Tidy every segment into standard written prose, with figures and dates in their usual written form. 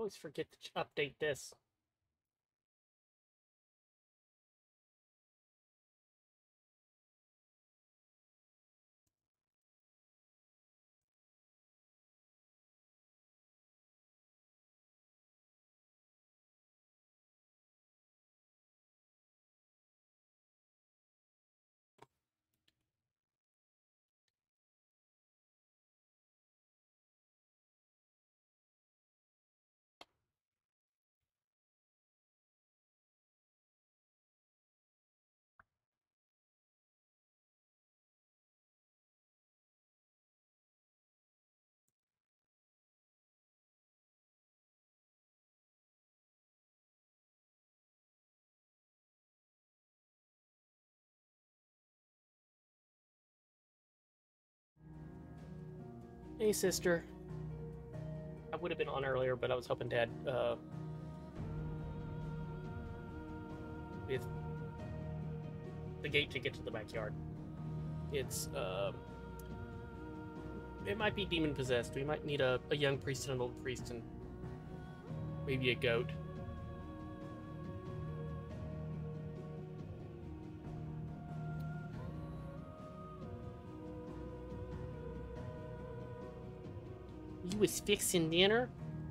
always forget to update this. Hey, sister. I would have been on earlier, but I was hoping Dad, with the gate to get to the backyard. It's, it might be demon possessed. We might need a young priest and an old priest and maybe a goat. You was fixing dinner?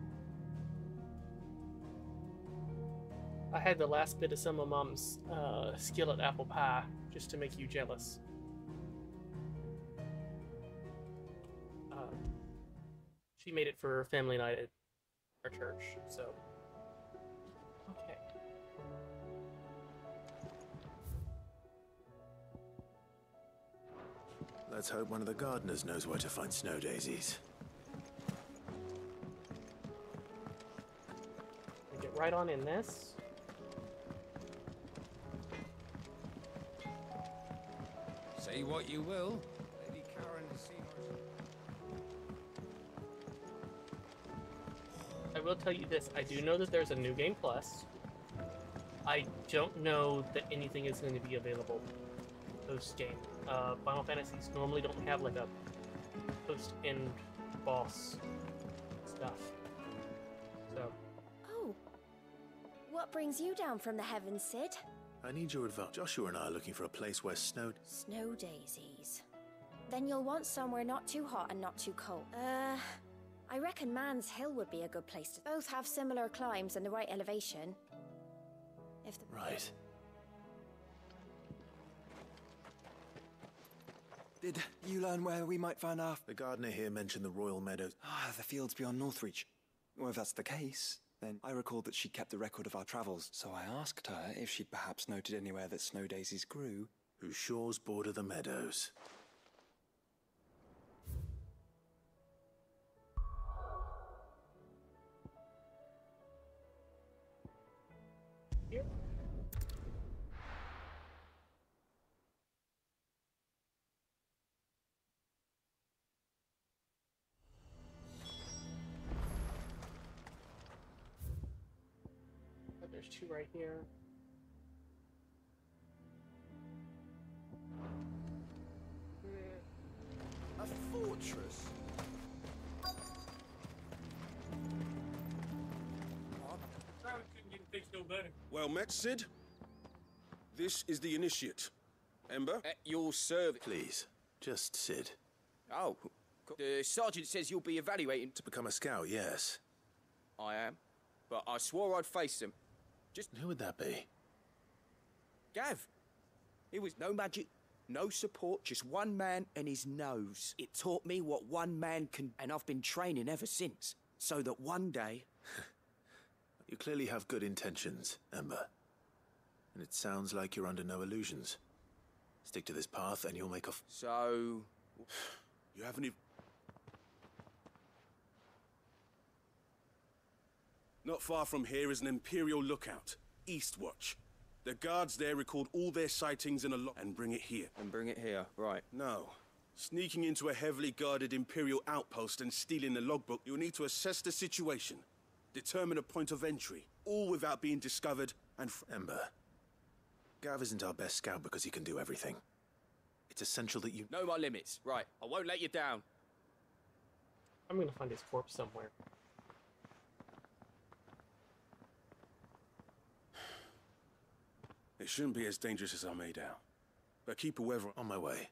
I had the last bit of some of Mom's skillet apple pie just to make you jealous. She made it for family night at our church, so. Okay. Let's hope one of the gardeners knows where to find snow daisies. Get right on in this. Say what you will. Lady Karen has seen I will tell you this. I do know that there's a new game plus. I don't know that anything is going to be available post-game. Final Fantasies normally don't have like a post-end boss stuff. So. Oh. What brings you down from the heavens, Sid? I need your advice. Joshua and I are looking for a place where snow daisies. Then you'll want somewhere not too hot and not too cold. I reckon Man's Hill would be a good place to... Both have similar climbs and the right elevation. If the... Right. Did you learn where we might find our... The gardener here mentioned the Royal Meadows. Ah, the fields beyond Northreach. Well, if that's the case, then I recalled that she kept a record of our travels, so I asked her if she'd perhaps noted anywhere that snow daisies grew. Whose shores border the meadows. Here. There's two right here. a fortress. Well met, Sid. This is the initiate. Ember? At your service. Please, just Sid. Oh, the sergeant says you'll be evaluating. To become a scout, yes. I am, but I swore I'd face him. Just Who would that be? Gav. It was no magic, no support, just one man and his nose. It taught me what one man can, and I've been training ever since, so that one day... You clearly have good intentions, Ember. And it sounds like you're under no illusions. Stick to this path and you'll make a... So... You haven't even... Not far from here is an Imperial lookout, Eastwatch. The guards there record all their sightings in a log and bring it here. And bring it here, right. No. Sneaking into a heavily guarded Imperial outpost and stealing the logbook, you'll need to assess the situation, determine a point of entry, all without being discovered and... Ember, Gav isn't our best scout because he can do everything. It's essential that you... Know my limits, right. I won't let you down. I'm gonna find his corpse somewhere. It shouldn't be as dangerous as I made out. But keep a weather On my way.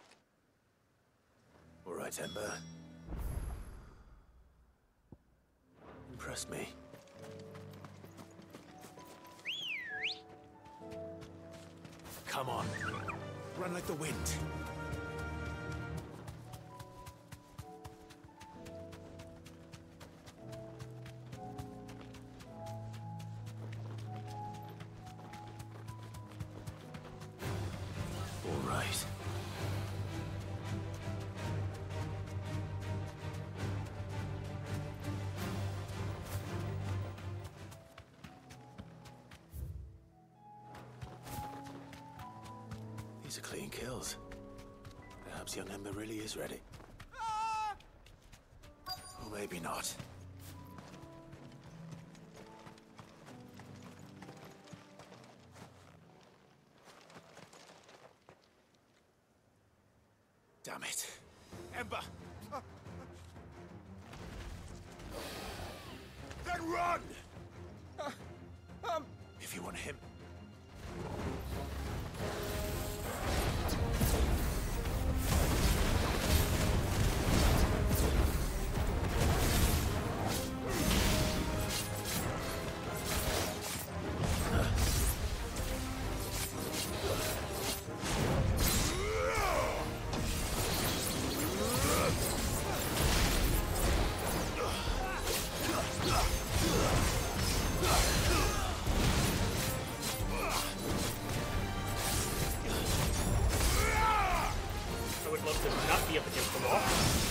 All right, Ember. Impress me. Come on. Run like the wind. All right. These are clean kills. Perhaps young Ember really is ready. Or maybe not. Damn it. Ember! Then run! If you want him. I would love to not be up against the wall.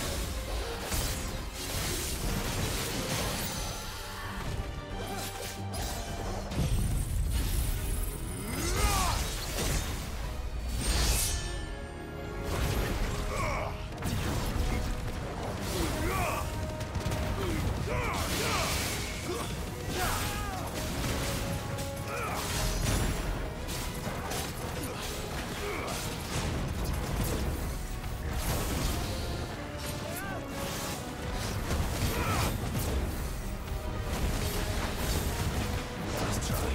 Let's try.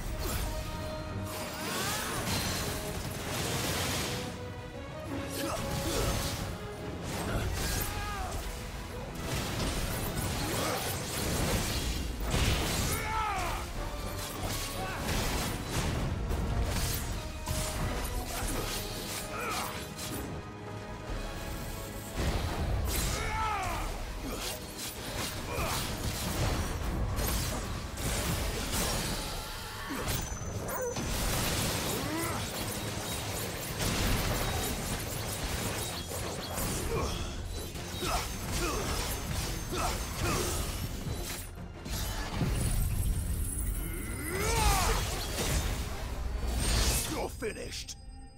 You're finished.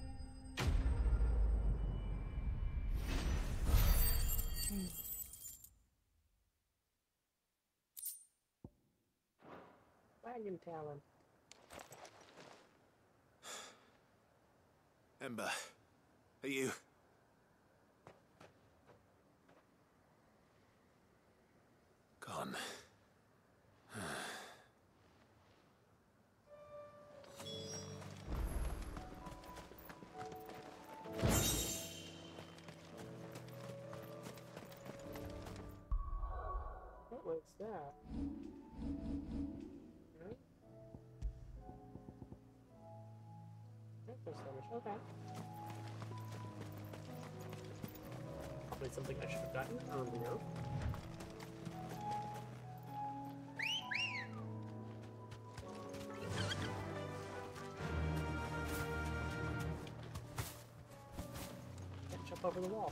Wagon talon. Ember, are you? Gone. What was that? Hmm? That was damage. Okay. Probably something I should have gotten earlier. Can't jump over the wall.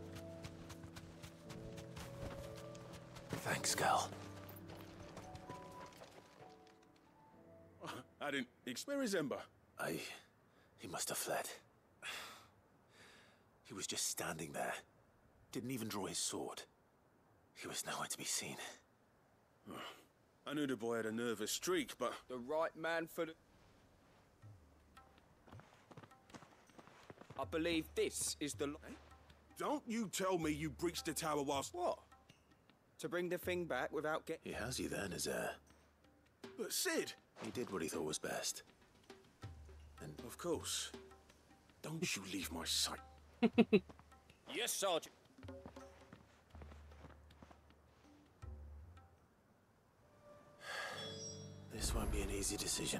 Thanks, girl. Griggs, where is Ember? He must have fled. He was just standing there. Didn't even draw his sword. He was nowhere to be seen. I knew the boy had a nervous streak, but... The right man for the... I believe this is the... Don't you tell me you breached the tower whilst... What? To bring the thing back without He has you there, Nazaire. But Sid! He did what he thought was best. And Of course. Don't you leave my sight. Yes, Sergeant. this won't be an easy decision.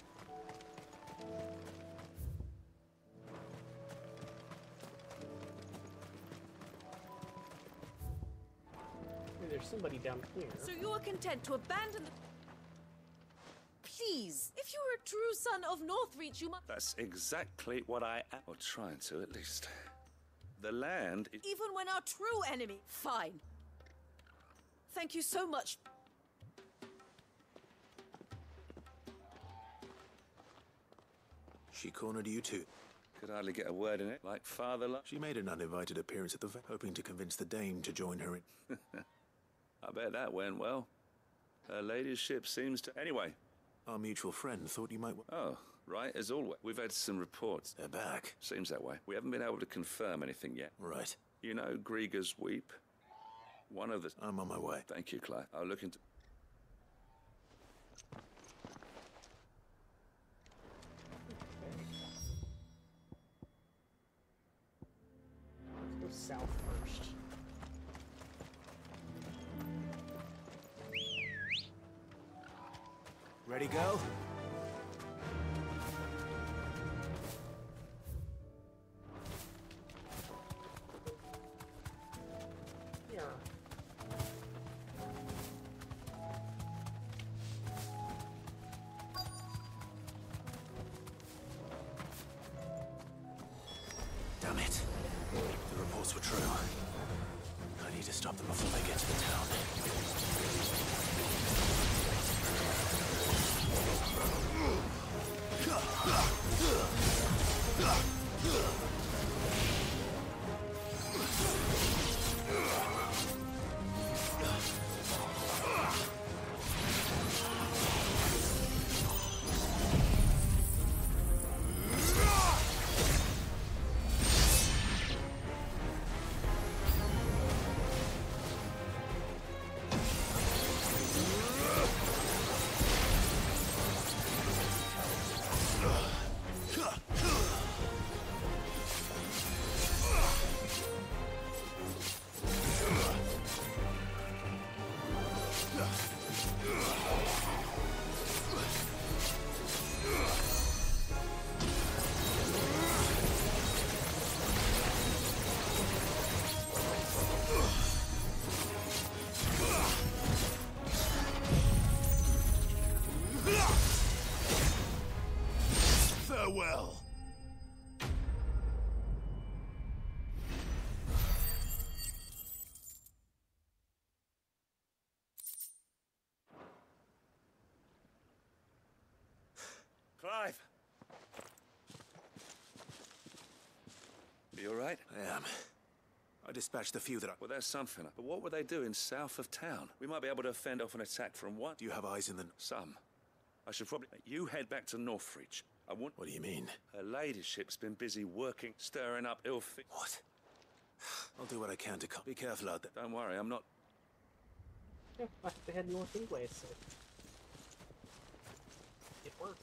Hey, there's somebody down here. So you are content to abandon the... Please, if you are a true son of Northreach, you must... That's exactly what I am. Or trying to, at least. The land is... Even when our true enemy... Fine. Thank you so much. She cornered you too. Could hardly get a word in it, like father... She made an uninvited appearance at the hoping to convince the dame to join her in... I bet that went well. Her ladyship seems to... Anyway. Our mutual friend thought you might... Oh, right, as always. We've had some reports. They're back. Seems that way. We haven't been able to confirm anything yet. Right. You know Grieger's Weep? One of the... I'm on my way. Thank you, Clive. I'll look into... Let's go south first. Ready, go? Yeah. Damn it. The reports were true. I need to stop them before they get to the town. Farewell. Clive! You all right? I am. I dispatched the few that I... Well, there's something. But what were they doing south of town? We might be able to fend off an attack from what? Do you have eyes in the... Some. I should probably... You head back to Northreach. I want... What do you mean? Her ladyship's been busy working, stirring up ill... What? I'll do what I can to... Be careful out there. Don't worry, I'm not... Yeah, they had north anyway, so... It works.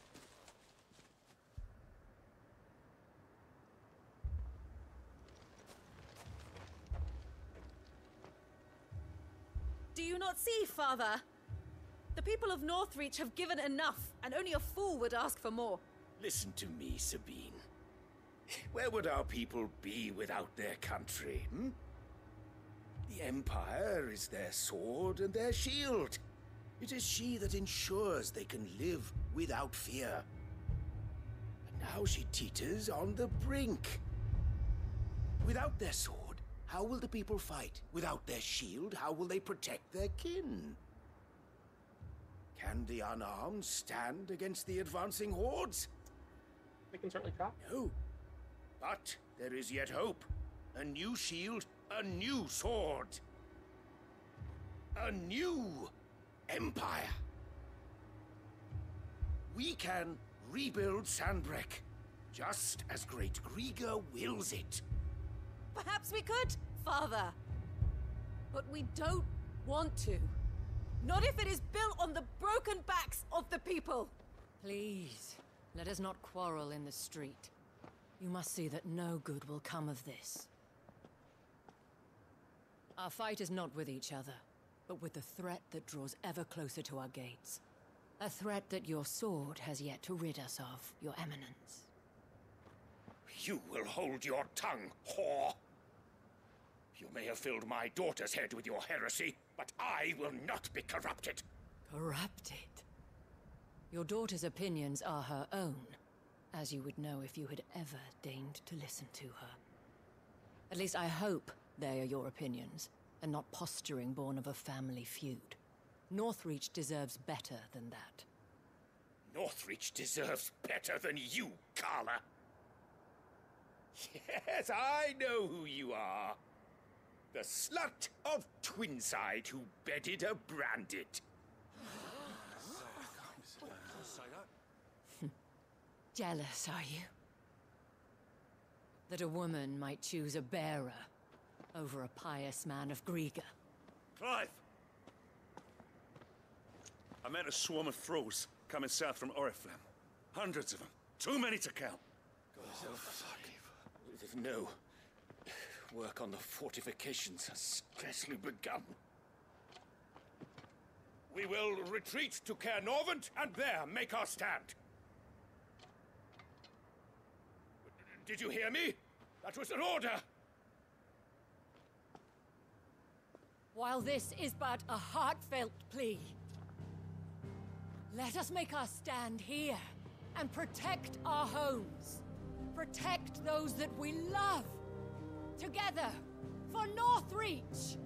Do you not see, Father? The people of Northreach have given enough, and only a fool would ask for more. Listen to me, Sabine. Where would our people be without their country, hmm? The Empire is their sword and their shield. It is she that ensures they can live without fear. And now she teeters on the brink. Without their sword, how will the people fight? Without their shield, how will they protect their kin? Can the unarmed stand against the advancing hordes? We can certainly try. No. But there is yet hope. A new shield, a new sword. A new empire. We can rebuild Sandbreck, just as Great Grieger wills it. Perhaps we could, Father. But we don't want to. Not if it is built on the broken backs of the people. Please, let us not quarrel in the street. You must see that no good will come of this. Our fight is not with each other, but with the threat that draws ever closer to our gates. A threat that your sword has yet to rid us of, Your Eminence. You will hold your tongue, whore. You may have filled my daughter's head with your heresy, but I will not be corrupted. Corrupted? Your daughter's opinions are her own, as you would know if you had ever deigned to listen to her. At least I hope they are your opinions, and not posturing born of a family feud. Northreach deserves better than that. Northreach deserves better than you, Carla. Yes, I know who you are. The slut of Twinside who bedded a Branded. Jealous, are you? That a woman might choose a bearer over a pious man of Grieger. Clive! I met a swarm of thralls coming south from Oriflamme. Hundreds of them. Too many to count. Oh, fuck. No. Work on the fortifications has scarcely begun. We will retreat to Caer Norvent and there make our stand. Did you hear me? That was an order! While this is but a heartfelt plea, let us make our stand here and protect our homes. Protect those that we love. Together, for Northreach!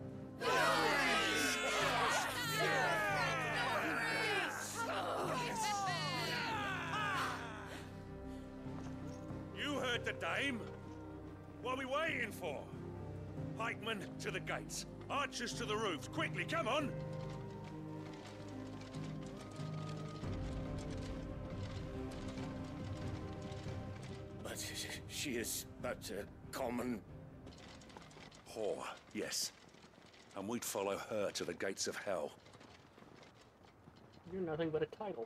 You heard the dame. What are we waiting for? Pikemen to the gates. Archers to the roofs. Quickly, come on! But she is but a common... whore, yes. And we'd follow her to the gates of hell. You're nothing but a title.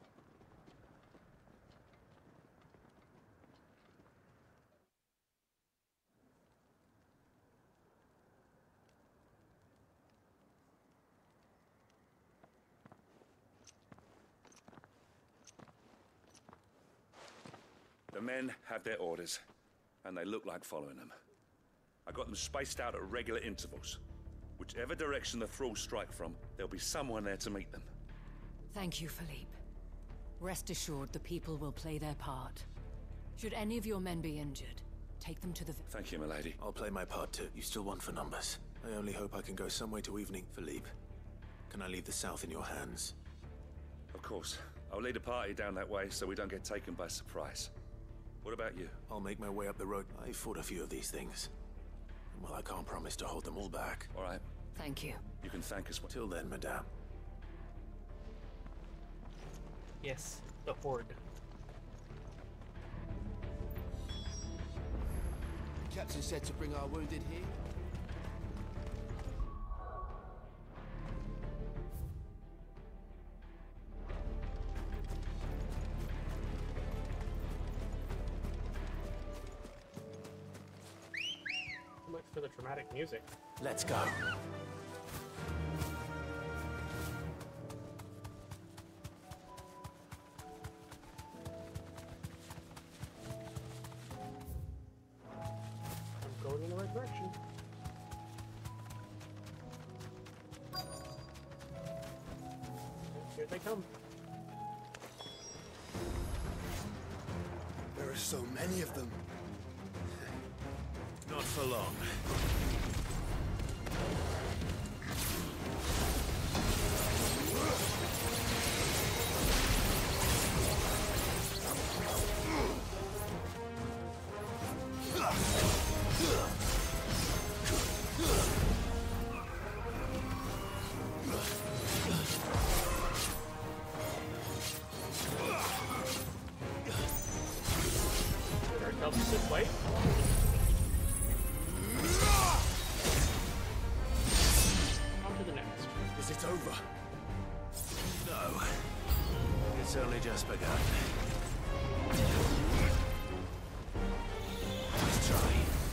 The men have their orders, and they look like following them. I got them spaced out at regular intervals. Whichever direction the thralls strike from, there'll be someone there to meet them. Thank you, Philippe. Rest assured the people will play their part. Should any of your men be injured, take them to the... Thank you, milady. I'll play my part too. You still want for numbers. I only hope I can go some way to evening, Philippe. Can I leave the south in your hands? Of course. I'll lead a party down that way so we don't get taken by surprise. What about you? I'll make my way up the road. I fought a few of these things. Well, I can't promise to hold them all back. All right. Thank you. You can thank us. Till then, madame. Yes, the Horde. The captain said to bring our wounded here. So much for the dramatic music. Let's go. I'm going in the right direction. Here they come. There are so many of them. Not for long. just begun. Let's try.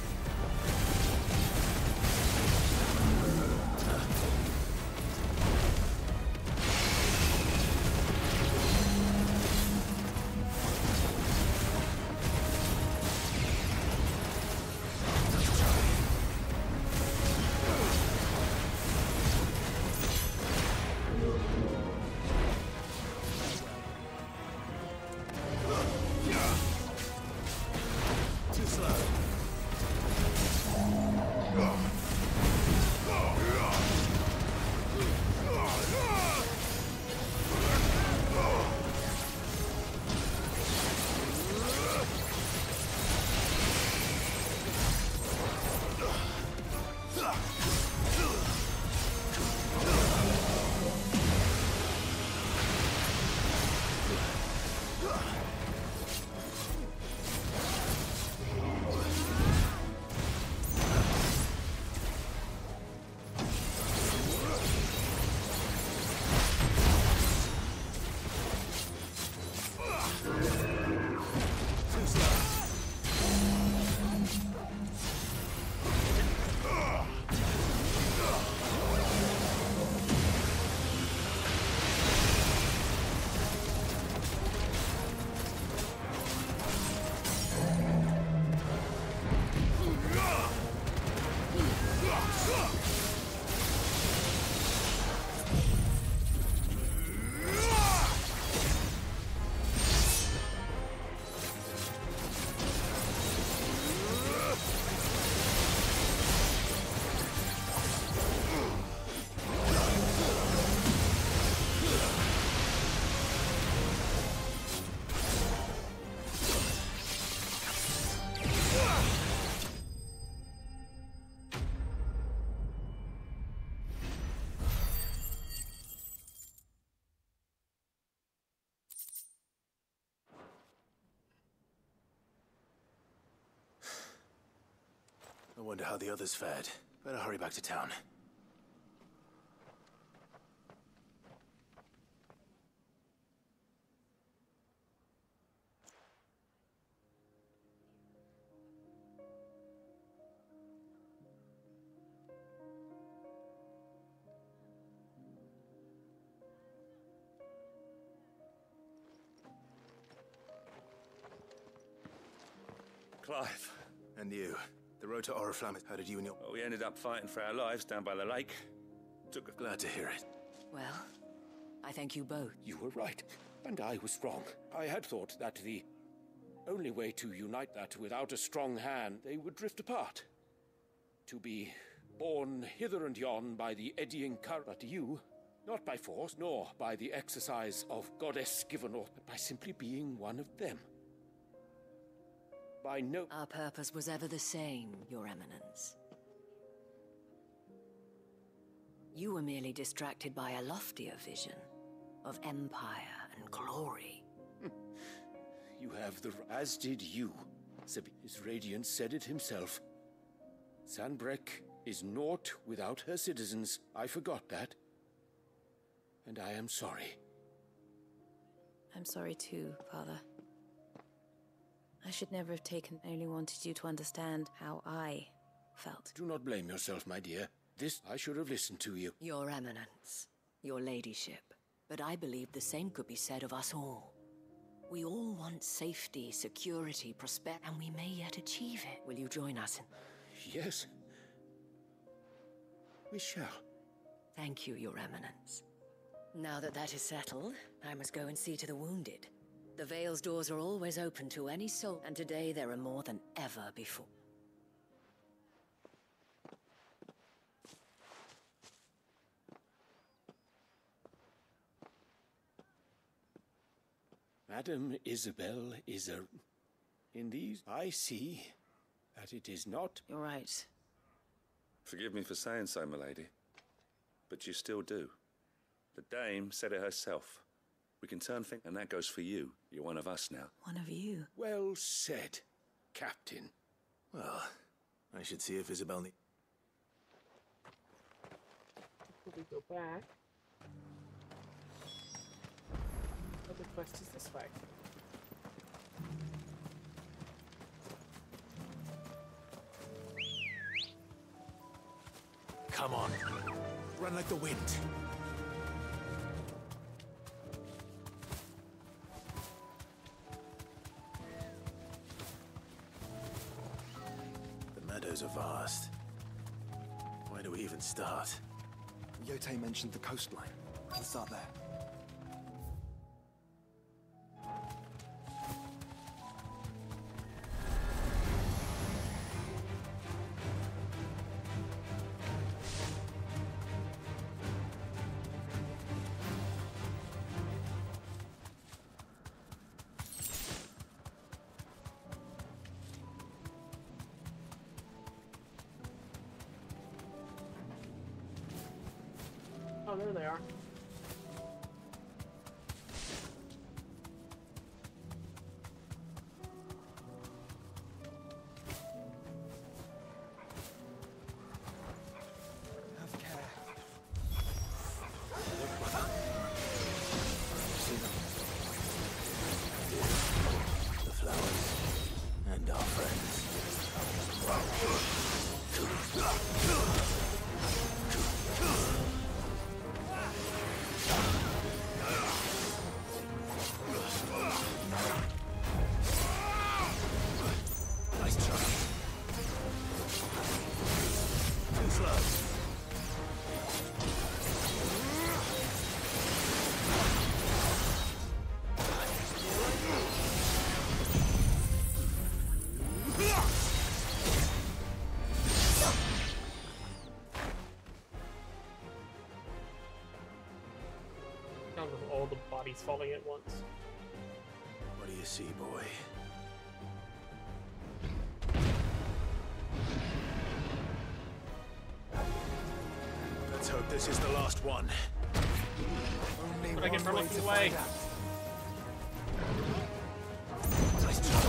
I wonder how the others fared. Better hurry back to town. Clive. And you. The road to Oriflamme. How did you and your... Well, we ended up fighting for our lives down by the lake. Glad to hear it. Well, I thank you both. You were right, and I was wrong. I had thought that the only way to unite that without a strong hand, they would drift apart. To be borne hither and yon by the eddying current. But you, not by force, nor by the exercise of goddess-given authority, but by simply being one of them. By no... Our purpose was ever the same, Your Eminence. You were merely distracted by a loftier vision of empire and glory. You have the... As did you. His Radiance said it himself. Sanbreque is naught without her citizens. I forgot that. And I am sorry. I'm sorry too, Father. I should never have taken... I only wanted you to understand how I felt. Do not blame yourself, my dear. This, I should have listened to you. Your Eminence, your ladyship. But I believe the same could be said of us all. We all want safety, security, prosperity, and we may yet achieve it. Will you join us in... Yes. We shall. Thank you, Your Eminence. Now that that is settled, I must go and see to the wounded. The Vale's doors are always open to any soul, and today there are more than ever before. Madam Isabel is a... In these, I see that it is not... You're right. Forgive me for saying so, milady, but you still do. The dame said it herself. We can turn things, and that goes for you. You're one of us now. One of you? Well said, Captain. Well, I should see if Isabel need... Before we go back... Other quest is this way. Come on. Run like the wind. The meadows are vast. Where do we even start? Yote mentioned the coastline. Let's start there. Oh, there they are. Have care. The flowers and our friends. Nice try. Too slow. Sounds like all the bodies falling at once. What do you see, boy? Let's hope this is the last one. Only But I get one way looking to away. find out. Nice try.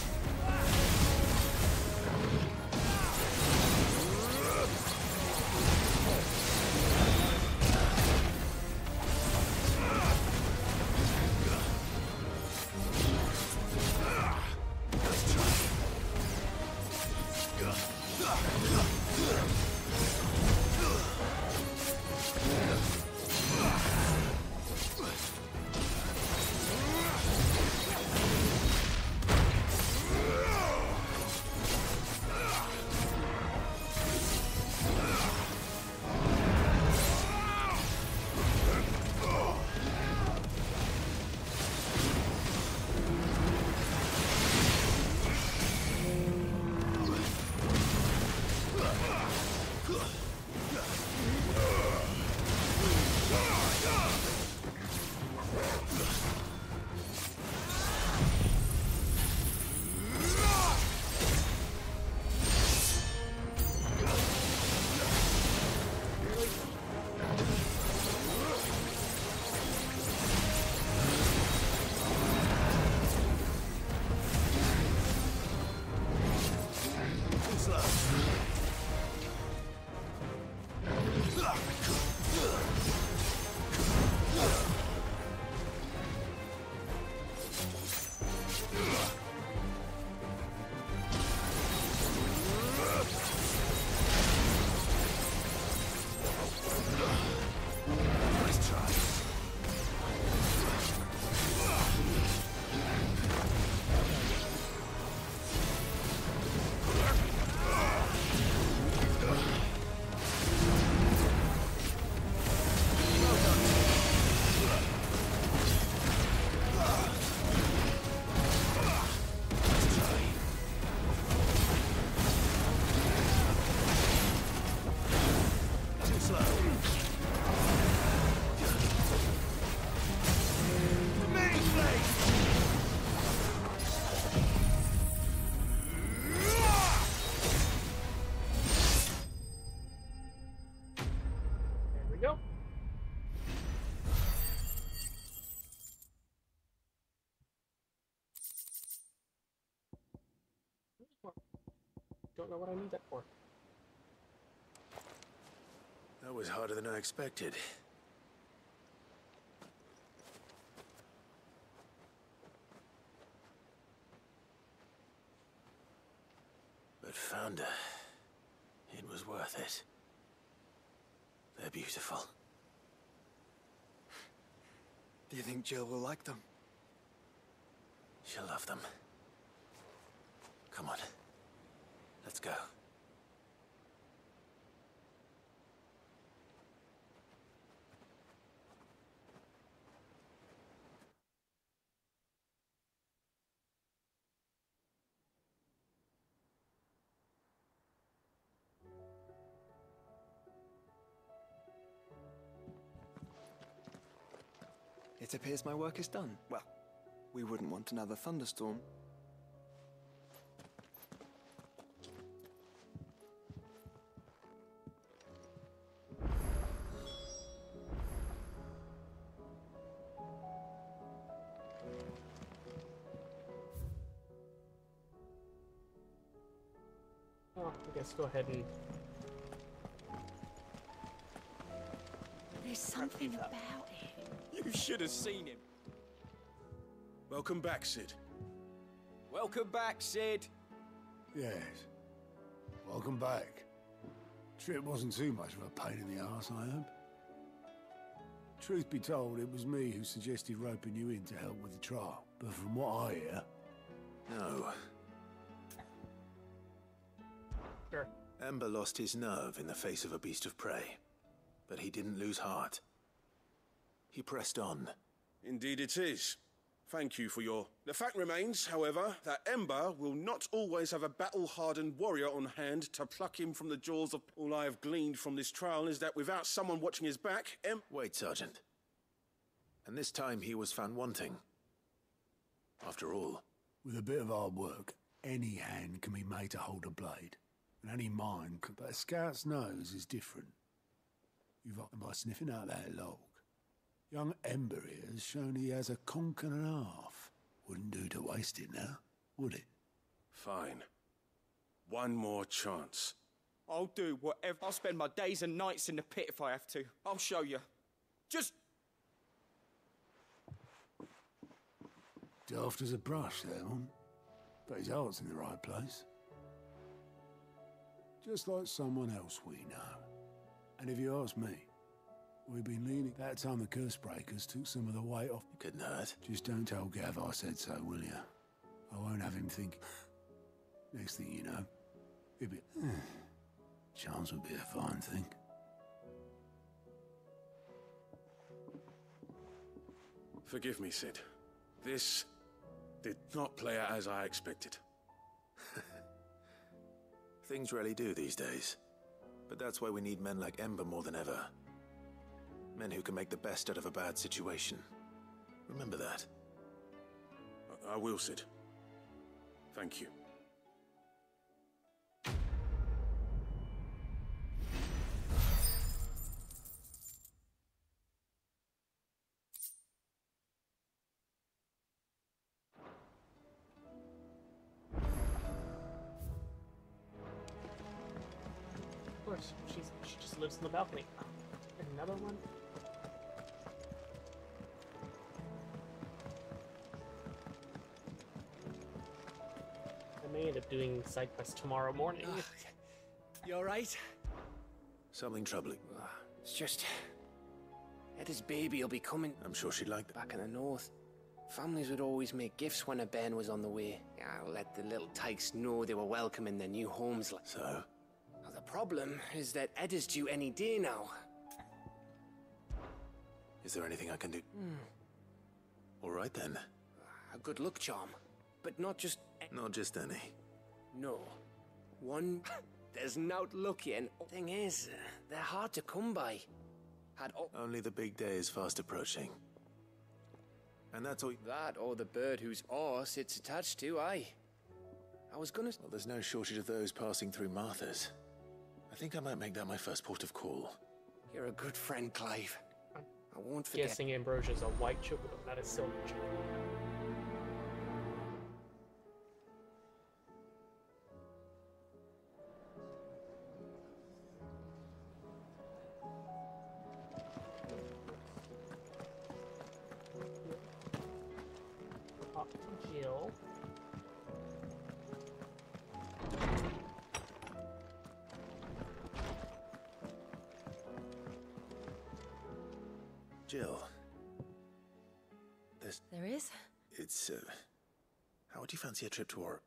Don't know what I need that for. That was harder than I expected. found her. It was worth it. They're beautiful. Do you think Jill will like them? She'll love them. Come on. Let's go. It appears my work is done. Well, we wouldn't want another thunderstorm. Oh, I guess go ahead and... There's something about it. You should have seen him. Welcome back, Sid. Welcome back, Sid. Yes. Welcome back. Trip wasn't too much of a pain in the arse, I hope. Truth be told, it was me who suggested roping you in to help with the trial. But from what I hear... No. Sure. Ember lost his nerve in the face of a beast of prey. But he didn't lose heart. He pressed on. Indeed it is. Thank you for your... The fact remains, however, that Ember will not always have a battle-hardened warrior on hand to pluck him from the jaws of... All I have gleaned from this trial is that without someone watching his back, Wait, Sergeant. And this time he was found wanting. After all... With a bit of hard work, any hand can be made to hold a blade. And any mind can... But a scout's nose is different. You've got by sniffing out that log. Young Ember here has shown he has a conch and a half. Wouldn't do to waste it now, would it? Fine. One more chance. I'll do whatever. I'll spend my days and nights in the pit if I have to. I'll show you. Just... Daft as a brush, that one. But his heart's in the right place. Just like someone else we know. And if you ask me, we've been leaning... That time the curse breakers took some of the weight off... It couldn't hurt. Just don't tell Gav I said so, will you? I won't have him think... Next thing you know, he'll be... Chance would be a fine thing. Forgive me, Sid. This did not play out as I expected. Things really do these days. But that's why we need men like Ember more than ever. Men who can make the best out of a bad situation. Remember that. I will, Sid. Thank you. Of course, she just lives in the balcony. Another one? I may end up doing side quests tomorrow morning. You alright? Something troubling. It's just... Eda's baby will be coming. I'm sure she'd like that. Back in the north. Families would always make gifts when a bairn was on the way. I'll let the little tykes know they were welcome in their new homes. So? Well, the problem is that Eda's due any day now. Is there anything I can do? All right then. A good luck charm. But not just... Not just any. No. One... There's not lucky, and thing is, they're hard to come by. Only the big day is fast approaching. And that's all... That or the bird whose horse it's attached to, aye. I was gonna... Well, there's no shortage of those passing through Martha's. I think I might make that my first port of call. You're a good friend, Clive. I won't forget. Guessing Ambrosia's a white chocolate, not a silver chocolate. Jill. Jill. There is? It's, how would you fancy a trip to War?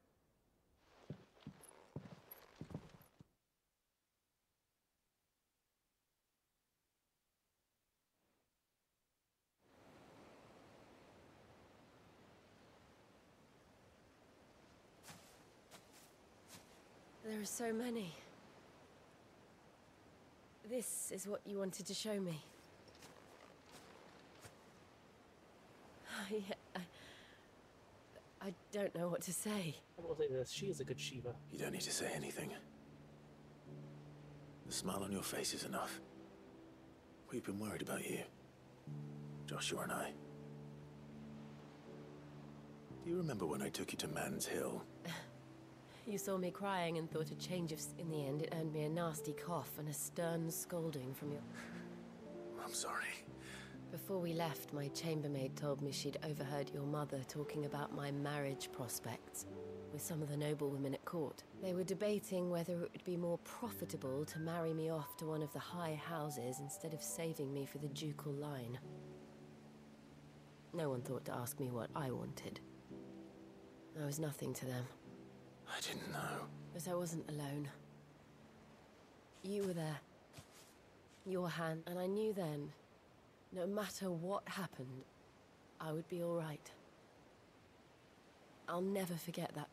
There are so many. This is what you wanted to show me. Yeah, I don't know what to say. I will say this, she is a good Shiva. You don't need to say anything. The smile on your face is enough. We've been worried about you. Joshua and I. Do you remember when I took you to Man's Hill? You saw me crying and thought a change of... In the end, it earned me a nasty cough and a stern scolding from your... I'm sorry. Before we left, my chambermaid told me she'd overheard your mother talking about my marriage prospects with some of the noblewomen at court. They were debating whether it would be more profitable to marry me off to one of the high houses instead of saving me for the ducal line. No one thought to ask me what I wanted. I was nothing to them. I didn't know. But I wasn't alone. You were there. Your hand, and I knew then, no matter what happened, I would be all right. I'll never forget that.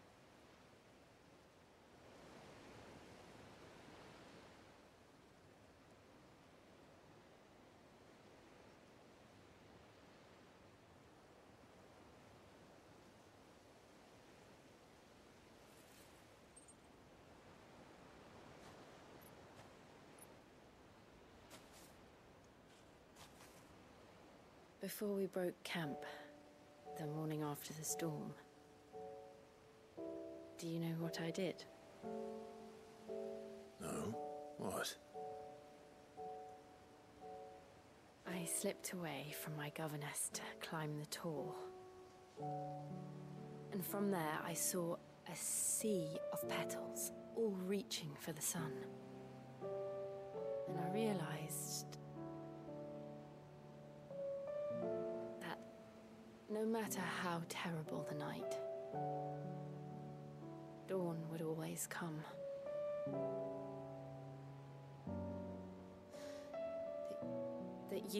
Before we broke camp, the morning after the storm, do you know what I did? No? What? I slipped away from my governess to climb the tor. And from there I saw a sea of petals, all reaching for the sun. And I realized that no matter how terrible the night, dawn would always come. That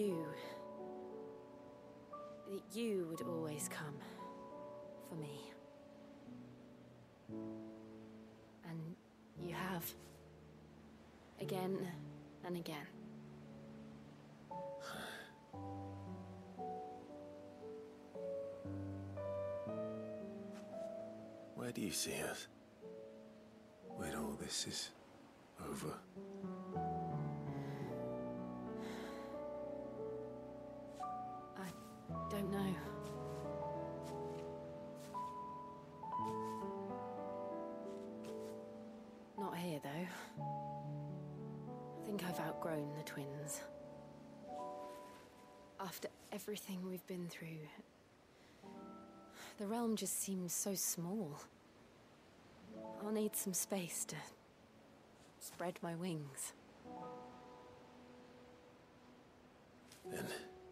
you would always come for me. And you have. Again and again. Where do you see us? When all this is over? I don't know. Not here, though. I think I've outgrown the twins. After everything we've been through, the realm just seems so small. I'll need some space to spread my wings. Then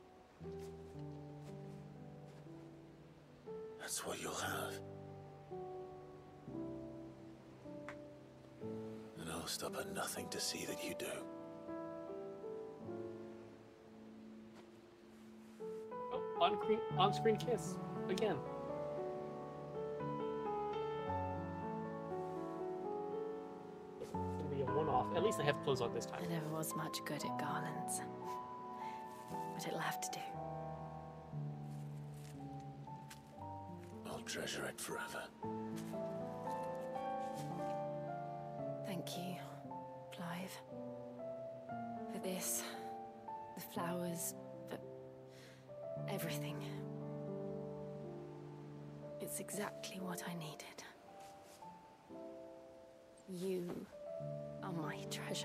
that's what you'll have. And I'll stop at nothing to see that you do. Oh, on-screen kiss. Again. It's gonna be a one-off. At least I have clothes on this time. I never was much good at garlands. But it'll have to do. I'll treasure it forever. Thank you, Clive. For this, the flowers, for everything. It's exactly what I needed. You are my treasure.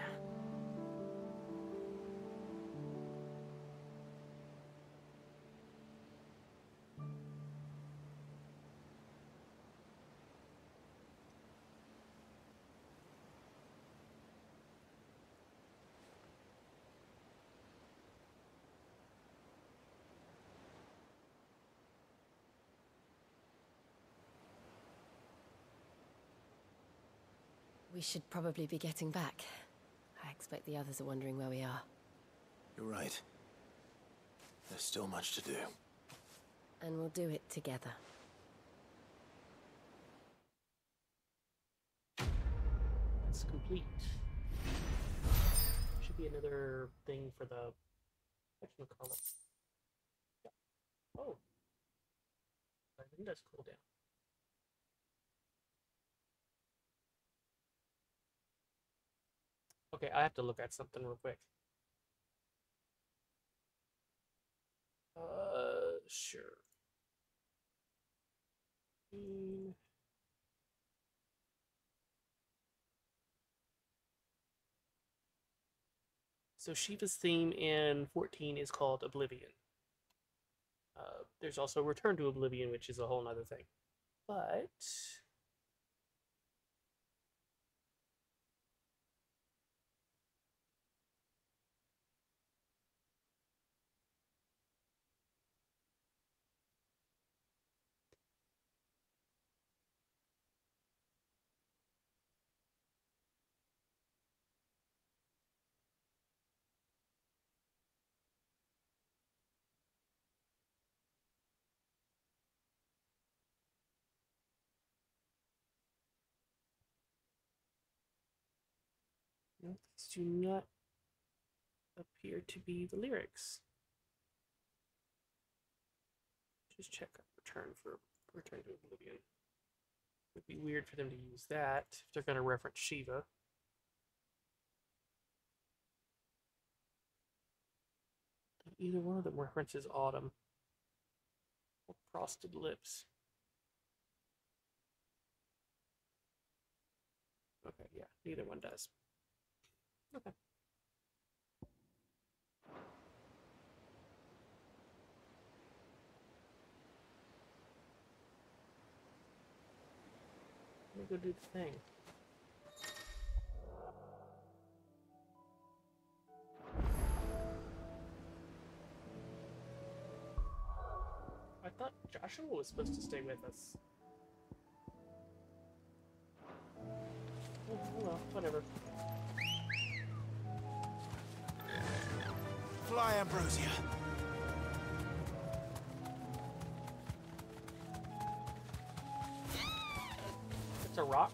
We should probably be getting back. I expect the others are wondering where we are. You're right. There's still much to do. And we'll do it together. It's complete. Should be another thing for the section color. Yeah. Oh. I think that's cool down. Okay, I have to look at something real quick. Sure. So Shiva's theme in 14 is called Oblivion. There's also Return to Oblivion, which is a whole nother thing. But these do not appear to be the lyrics. Just check Return to Oblivion. It would be weird for them to use that if they're going to reference Shiva. Either one of them references Autumn or Frosted Lips. Okay, yeah, neither one does. Okay. Let me go do the thing. I thought Joshua was supposed to stay with us. Oh, well, whatever. Fly, Ambrosia. It's a rock.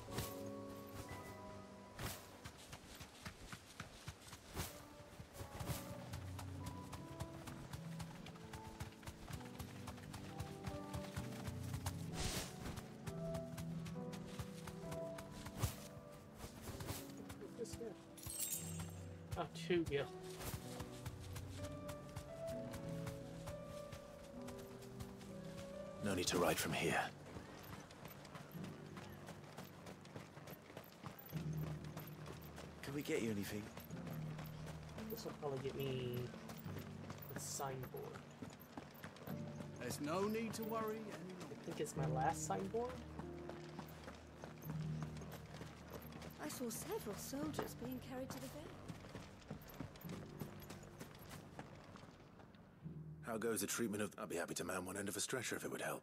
What's this here? Oh, 2 gil. No need to ride from here. Can we get you anything? This will probably get me the signboard. There's no need to worry anymore. I think it's my last signboard. I saw several soldiers being carried to the bed. How goes the treatment of... I'll be happy to man one end of a stretcher if it would help.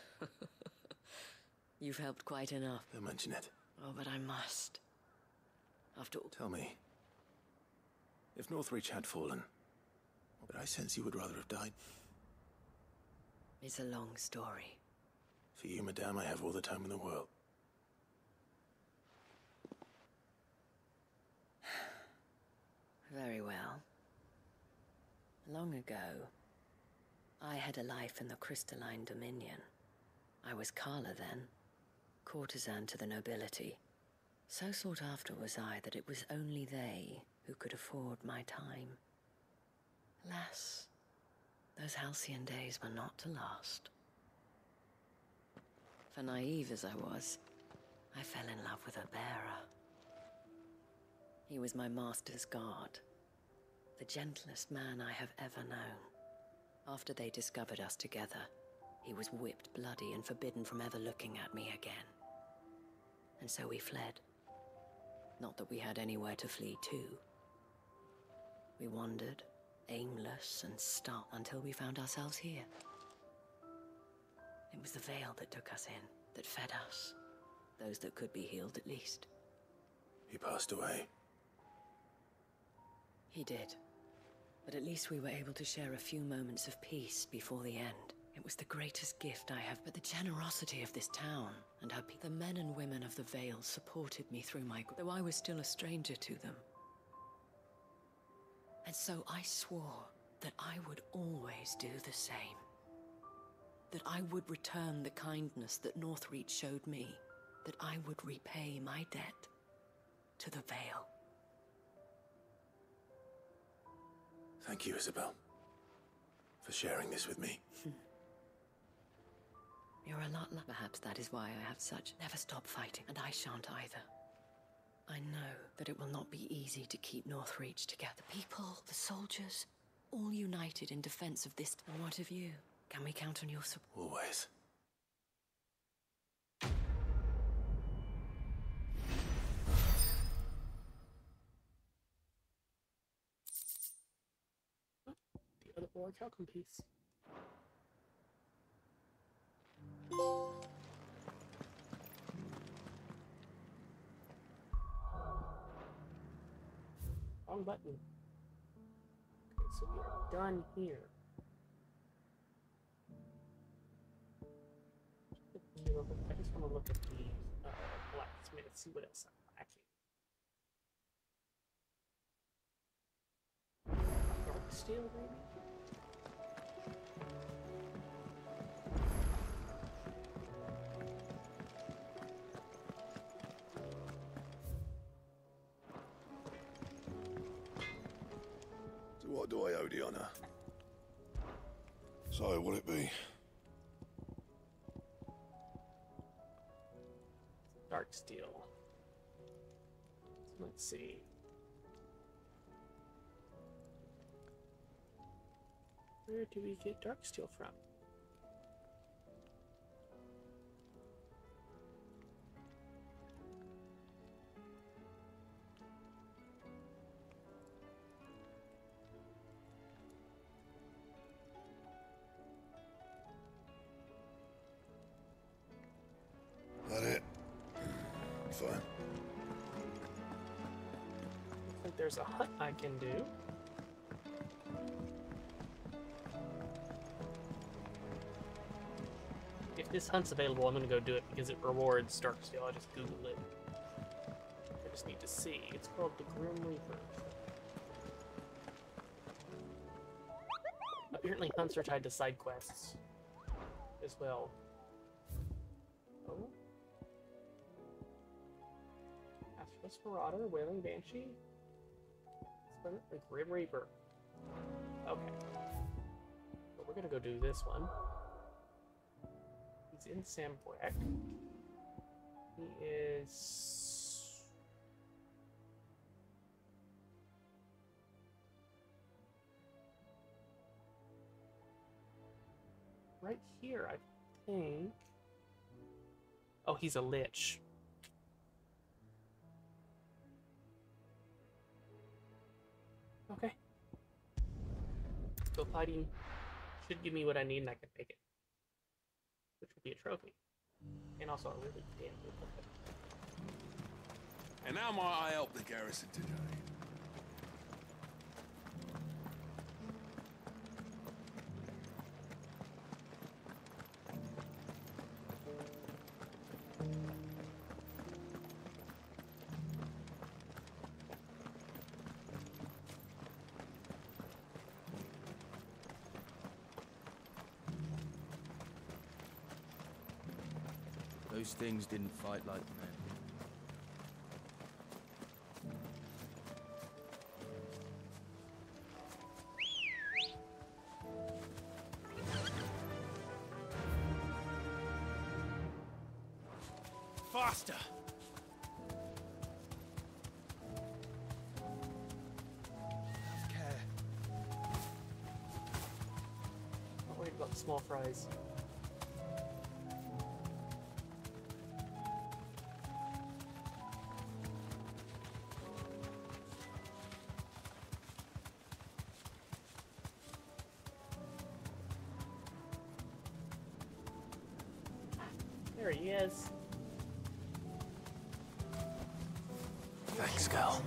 You've helped quite enough. Don't mention it. Oh, but I must. After all... Tell me, if Northreach had fallen, but I sense you would rather have died. It's a long story. For you, madame, I have all the time in the world. Very well. Long ago, I had a life in the Crystalline Dominion. I was Carla then, courtesan to the nobility. So sought after was I that it was only they who could afford my time. Alas, those halcyon days were not to last. For naive as I was, I fell in love with a bearer. He was my master's guard, the gentlest man I have ever known. After they discovered us together, he was whipped bloody and forbidden from ever looking at me again. And so we fled. Not that we had anywhere to flee to. We wandered, aimless and stark, until we found ourselves here. It was the veil that took us in, that fed us, those that could be healed at least. He passed away. He did. But at least we were able to share a few moments of peace before the end. It was the greatest gift I have, but the generosity of this town and her people. The men and women of the Vale supported me through my... though I was still a stranger to them. And so I swore that I would always do the same. That I would return the kindness that Northreach showed me. That I would repay my debt to the Vale. Thank you, Isabel, for sharing this with me. You're a lot like... Perhaps that is why I have such... Never stop fighting, and I shan't either. I know that it will not be easy to keep Northreach together. The people, the soldiers, all united in defense of this... And what of you? Can we count on your support? Always. The other MOAR Calcum piece. Wrong button. Okay, so we are done here. I just want to look at the blacksmith, see what else I'm lacking. Dark steel, maybe? So what do I owe the honor? So, will it be? Dark steel. Let's see. Where do we get dark steel from? That it? Fine. I think there's a hut I can do. If this hunt's available, I'm gonna go do it because it rewards dark steel. I just Googled it. I just need to see. It's called the Grim Reaper. Apparently hunts are tied to side quests as well. Oh. Astrolus Marauder, Wailing Banshee, the Grim Reaper. Okay. But we're gonna go do this one. He's in Sambuek. He is... right here, I think. Oh, he's a lich. Okay. So fighting should give me what I need and I can make it. Which would be a trophy. And also a really damn good weapon. And how might I help the garrison today? Those things didn't fight like men. Faster! Not worried about the small fries. There he is. Thanks, girl.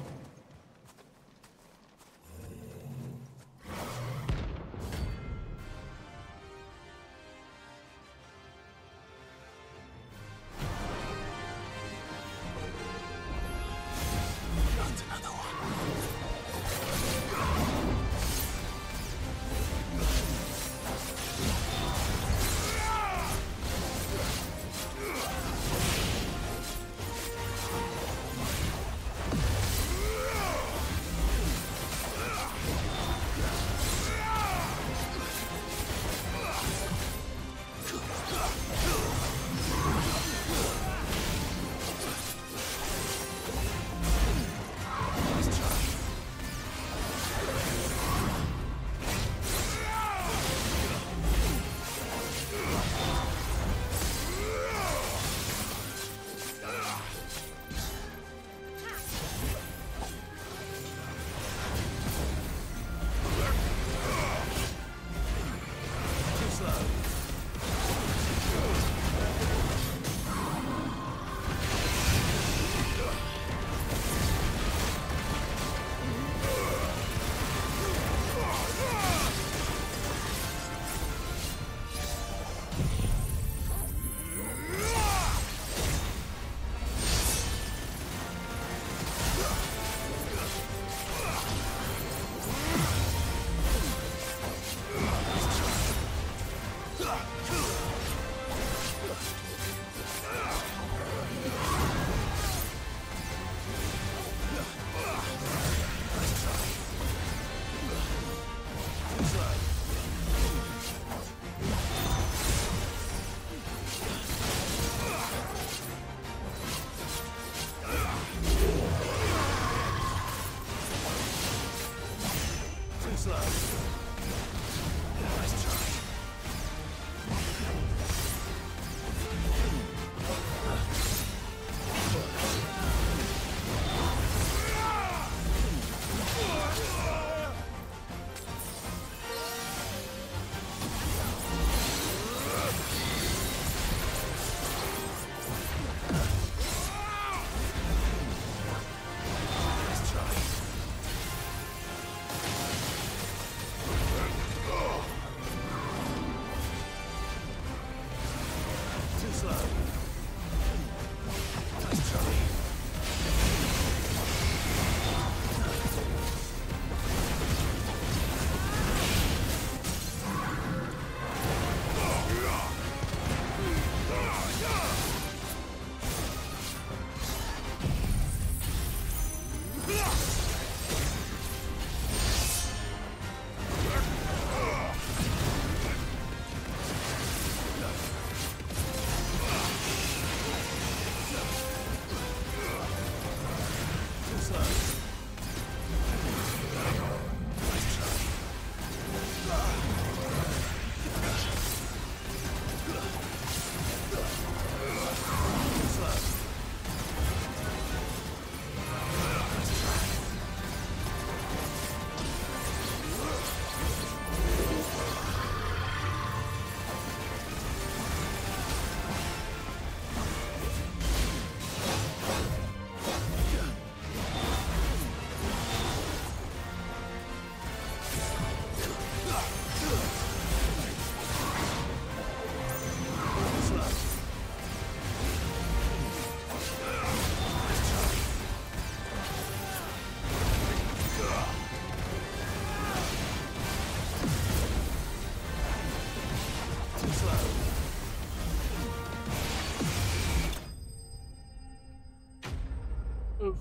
Oof.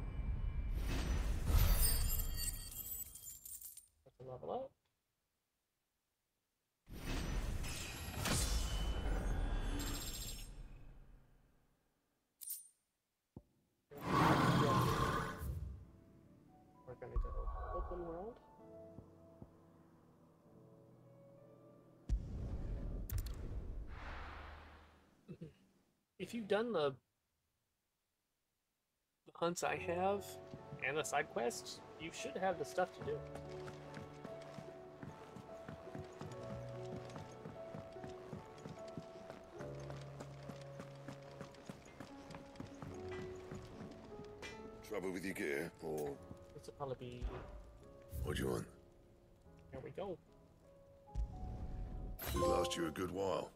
Have to level up. We're going to go open world. If you've done the hunts I have and the side quests, you should have the stuff to do. Trouble with your gear, or This will probably be. what do you want? There we go. Should last you a good while.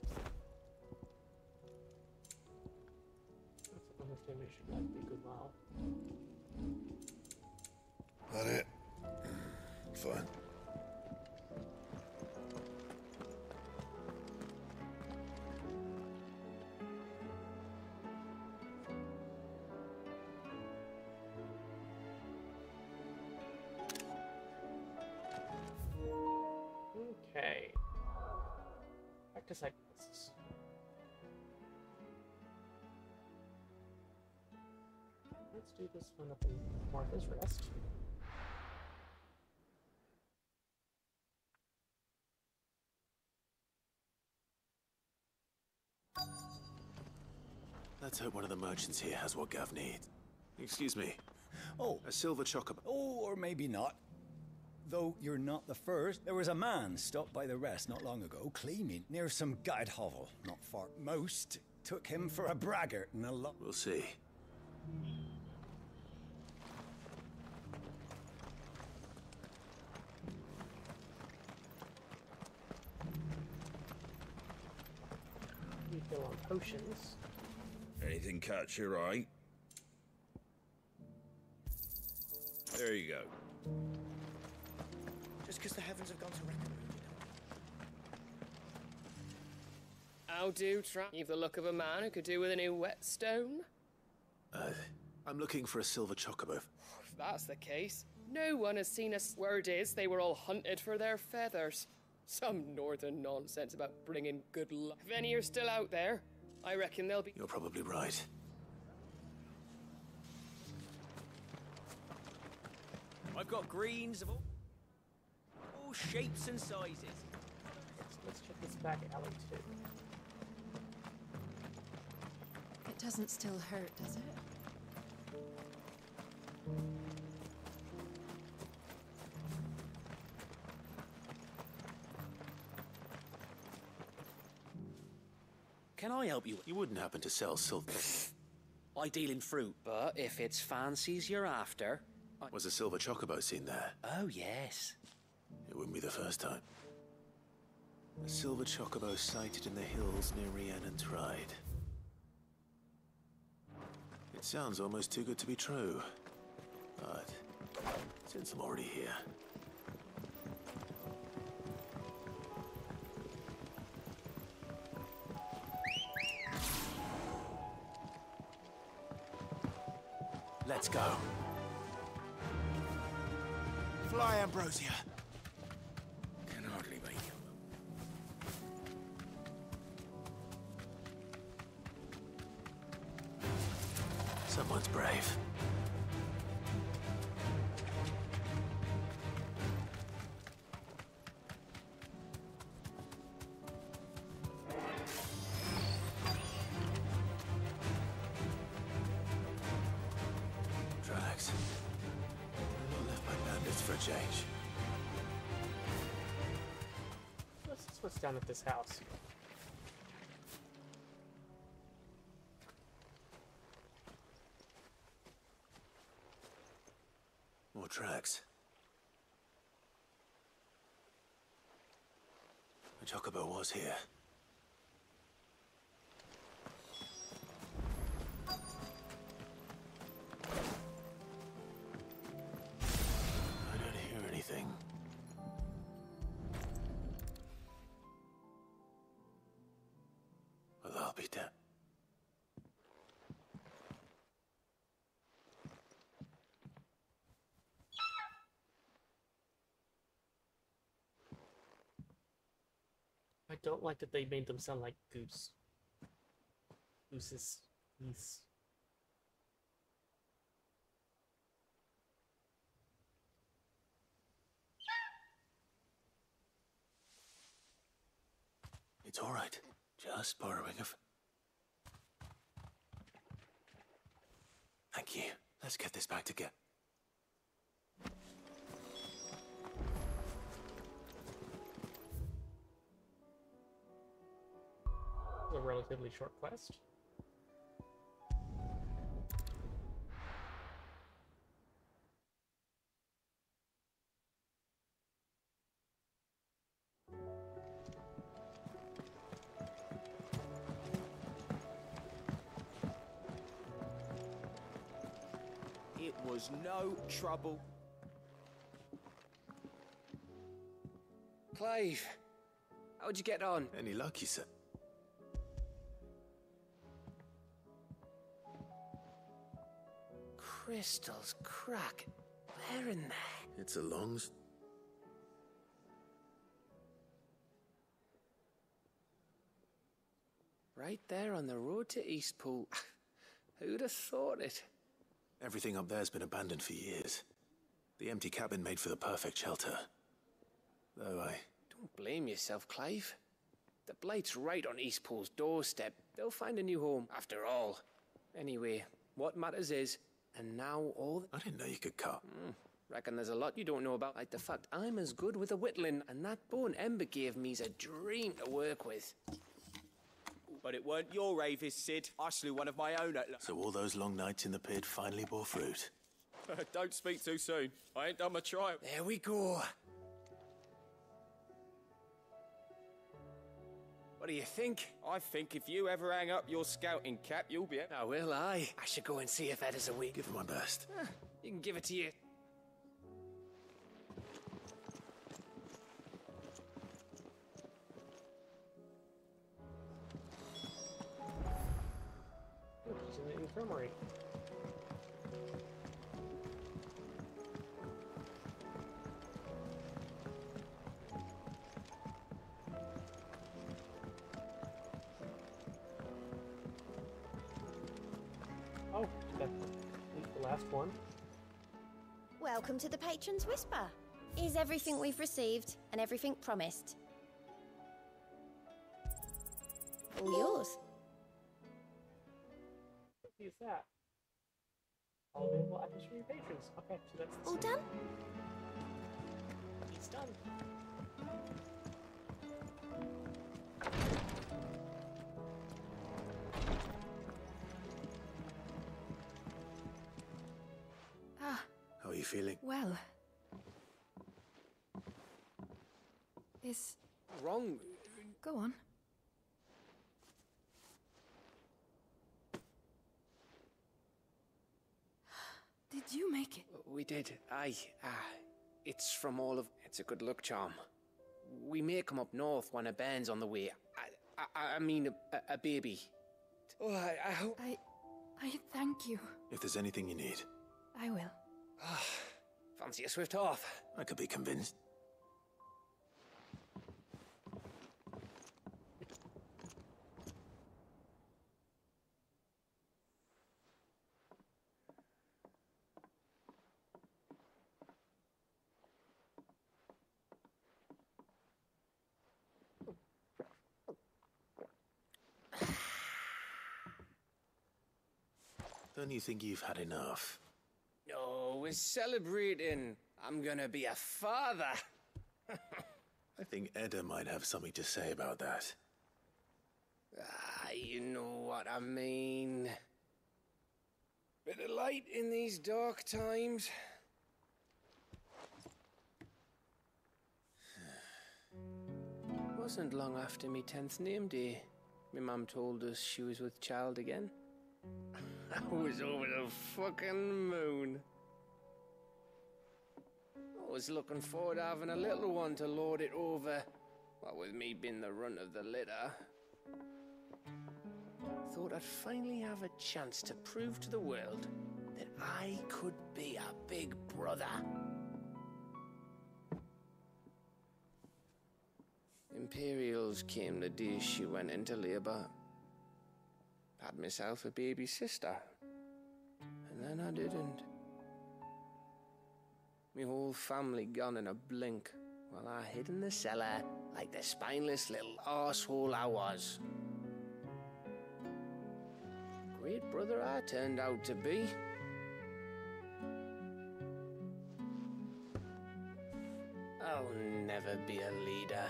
That's understand we should like be a good while. That it? Fine. Okay. Back to side quests. Let's do this one up in Martha's Rest. Let's hope one of the merchants here has what Gav needs. Excuse me. Oh. A silver chocobo. Oh, or maybe not. Though you're not the first. There was a man stopped by the rest not long ago, claiming near some guide hovel, not far. Most took him for a braggart and a lot. We'll see. Refill on potions. Anything catch your eye? There you go. Just because the heavens have gone to record. How do, You've the look of a man who could do with a new whetstone. I'm looking for a silver chocobo. If that's the case, no one has seen us. Word is they were all hunted for their feathers. Some northern nonsense about bringing good luck. If any are still out there, I reckon they'll be. You're probably right. I've got greens of all shapes and sizes. Let's check this back alley too. It doesn't still hurt, does it? Can I help you? You wouldn't happen to sell silver? I deal in fruit, but if it's fancies you're after... Was a silver chocobo seen there? Oh, yes. It wouldn't be the first time. A silver chocobo sighted in the hills near Rhiannon Tride. It sounds almost too good to be true. But since I'm already here... Let's go. Fly, Ambrosia. Can hardly wait. Someone's brave. Tracks. They're not left by bandits for a change. Let's see what's down at this house. More tracks. The chocobo was here. I don't hear anything. Well, I'll be dead. I don't like that they made them sound like goose. Gooses. Geese. It's all right. Just borrowing a... Thank you. Let's get this back together. A relatively short quest. was no trouble. Clive, how'd you get on? Any luck, you said? Crystals crack. Where in there? It's a long... Right there on the road to Eastpool. Who'd have thought it? Everything up there's been abandoned for years. The empty cabin made for the perfect shelter. Though I... Don't blame yourself, Clive. The Blight's right on Eastpool's doorstep. They'll find a new home, after all. Anyway, what matters is, and now all... I didn't know you could cut. Reckon there's a lot you don't know about, like the fact I'm as good with a whittling, and that bone Ember gave me's a dream to work with. But it weren't your ravis, Sid. I slew one of my own at... So all those long nights in the pit finally bore fruit. Don't speak too soon. I ain't done my trial. There we go. What do you think? I think if you ever hang up your scouting cap, you'll be... Oh, will I? I should go and see if Ed is awake. Give it my best. You can give it to you. It's in the infirmary. Oh, that's the last one. Welcome to the Patron's Whisper. Is everything we've received and everything promised? All yours. Use that. All available items for your patrons. Okay, so that's all done? It's done. How are you feeling? Well... Is... Wrong. Go on. Did you make it? We did. Aye. It's from all of... It's a good luck charm. We may come up north when a band's on the way. I mean, a baby. Oh, I hope... I thank you. If there's anything you need. I will. Fancy a swift off. I could be convinced. Don't you think you've had enough? No, we're celebrating. I'm gonna be a father. I think Edda might have something to say about that. You know what I mean. Bit of light in these dark times. Wasn't long after me 10th name day. My mum told us she was with child again. I was over the fucking moon. I was looking forward to having a little one to lord it over. What with me being the runt of the litter. Thought I'd finally have a chance to prove to the world that I could be a big brother. Imperials came the day she went into labour. Had myself a baby sister. And then I didn't. Me whole family gone in a blink, while I hid in the cellar like the spineless little arsehole I was. Great brother I turned out to be. I'll never be a leader.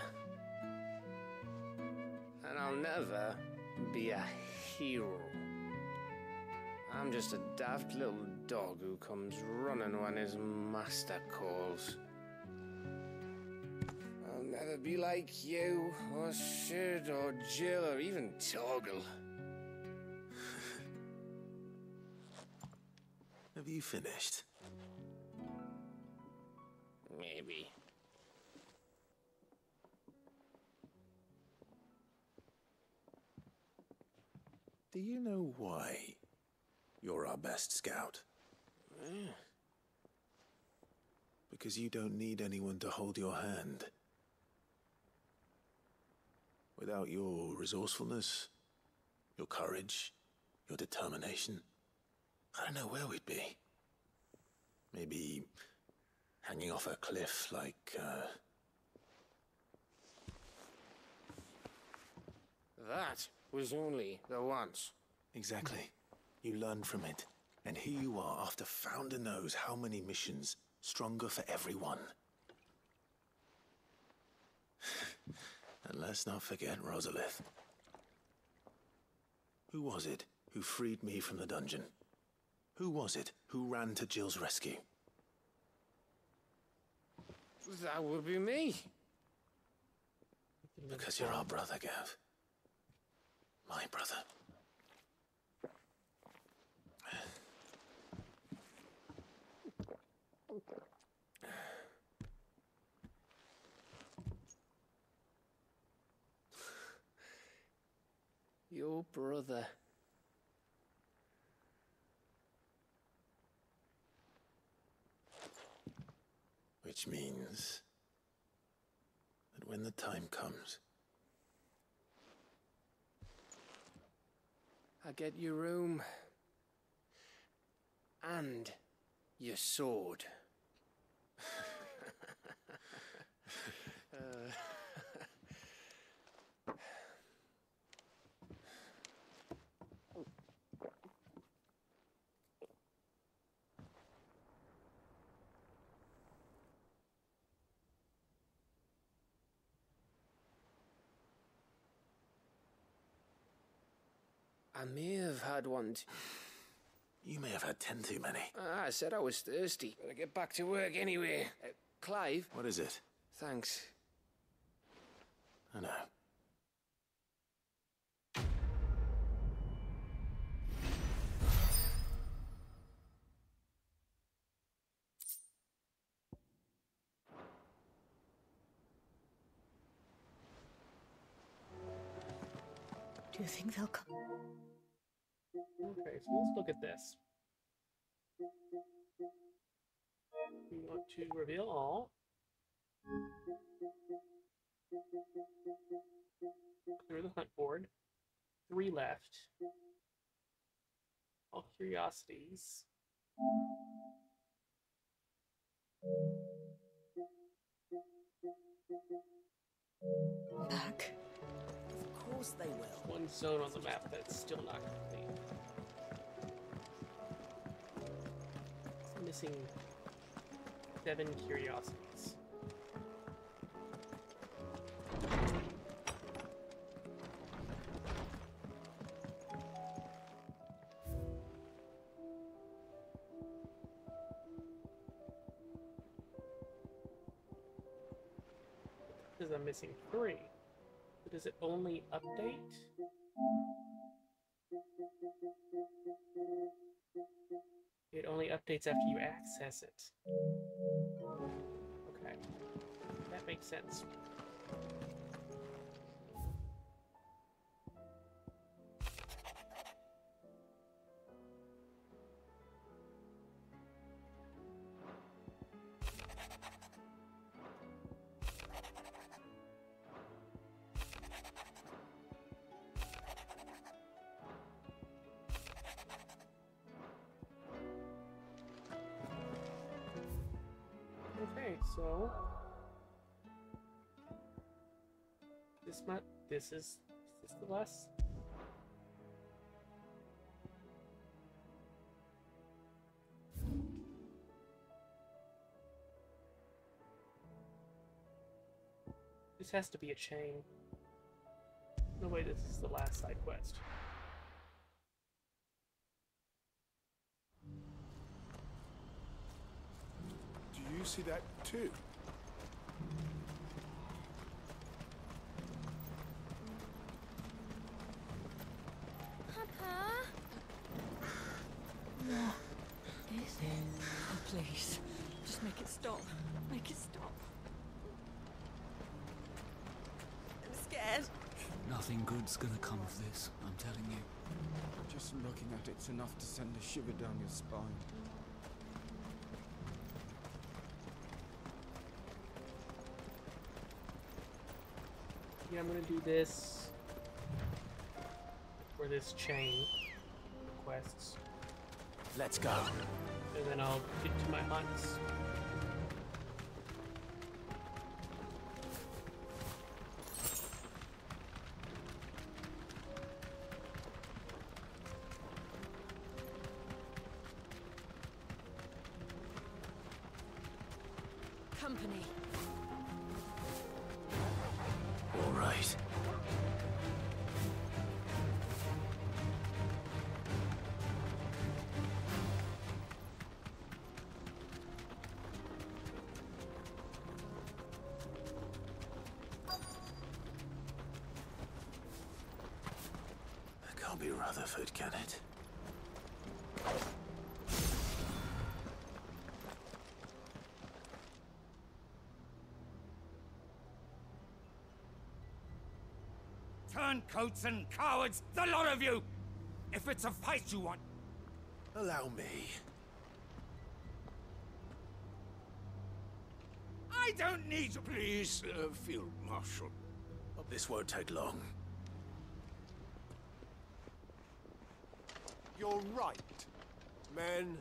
And I'll never be a hero. I'm just a daft little dog who comes running when his master calls. I'll never be like you, or Sid, or Jill, or even Torgal. Have you finished? Do you know why you're our best scout? Because you don't need anyone to hold your hand. Without your resourcefulness, your courage, your determination, I don't know where we'd be. Maybe hanging off a cliff like, That was only the once. Exactly. You learn from it. And here you are after Founder knows how many missions, stronger for everyone. And let's not forget Rosalith. Who was it who freed me from the dungeon? Who was it who ran to Jill's rescue? That would be me. Because you're our brother, Gav. My brother. Your brother. Which means that when the time comes, I get your room. And your sword. I may have had one. You may have had 10 too many. I said I was thirsty. Better get back to work anyway. Clive? What is it? Thanks. I know. Do you think they'll come? Okay, so let's look at this. We want to reveal all. Clear the hunt board. 3 left. All curiosities. Back. Of course they will. One zone on the map that's still not complete. It's missing 7 curiosities. Because I'm missing 3. Does it only update? It only updates after you access it. Okay. That makes sense. Okay, so this is the last. This has to be a chain. No way, this is the last side quest. Do you see that too? Papa? What is it? Oh, please. Just make it stop. Make it stop. I'm scared. Nothing good's gonna come of this, I'm telling you. Just looking at it's enough to send a shiver down your spine. Yeah, I'm gonna do this for this chain of quests. Let's go. And then I'll get to my hunts. Company. All right. That can't be Rutherford, can it? Turncoats and cowards, the lot of you! If it's a fight you want... Allow me. I don't need... Please, Field Marshal. This won't take long. You're right, men.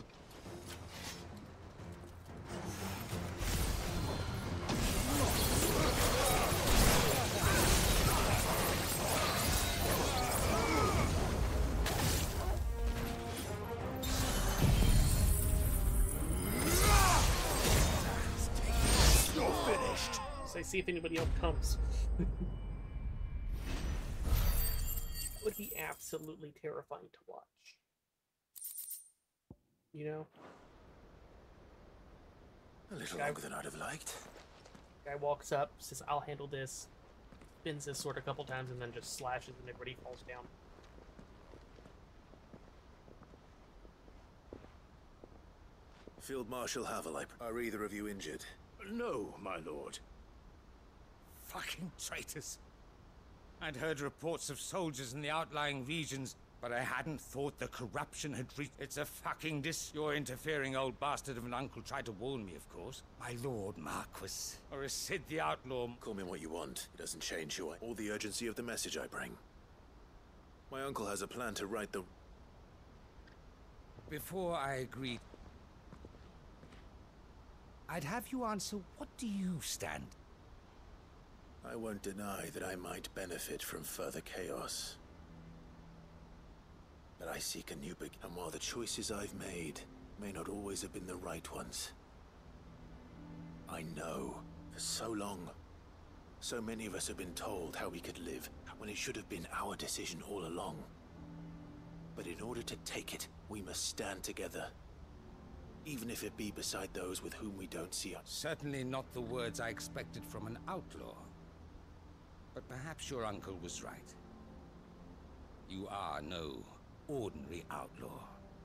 You're finished. So I see if anybody else comes. That would be absolutely terrifying to watch. You know? A little longer than I'd have liked. Guy walks up, says, I'll handle this. Spins his sword a couple times and then just slashes and everybody falls down. Field Marshal Havelip, are either of you injured? No, my lord. Fucking traitors. I'd heard reports of soldiers in the outlying regions, but I hadn't thought the corruption had reached... It's a fucking Your interfering old bastard of an uncle tried to warn me, of course. My lord Marquis. Or is Sid the outlaw... Call me what you want. It doesn't change who I... or the urgency of the message I bring. My uncle has a plan to right the... Before I agreed... I'd have you answer, what do you stand? I won't deny that I might benefit from further chaos. But I seek a new and while the choices I've made may not always have been the right ones, I know for so long, so many of us have been told how we could live when it should have been our decision all along. But in order to take it, we must stand together. Even if it be beside those with whom we don't see us. Certainly not the words I expected from an outlaw. But perhaps your uncle was right. You are no ordinary outlaw.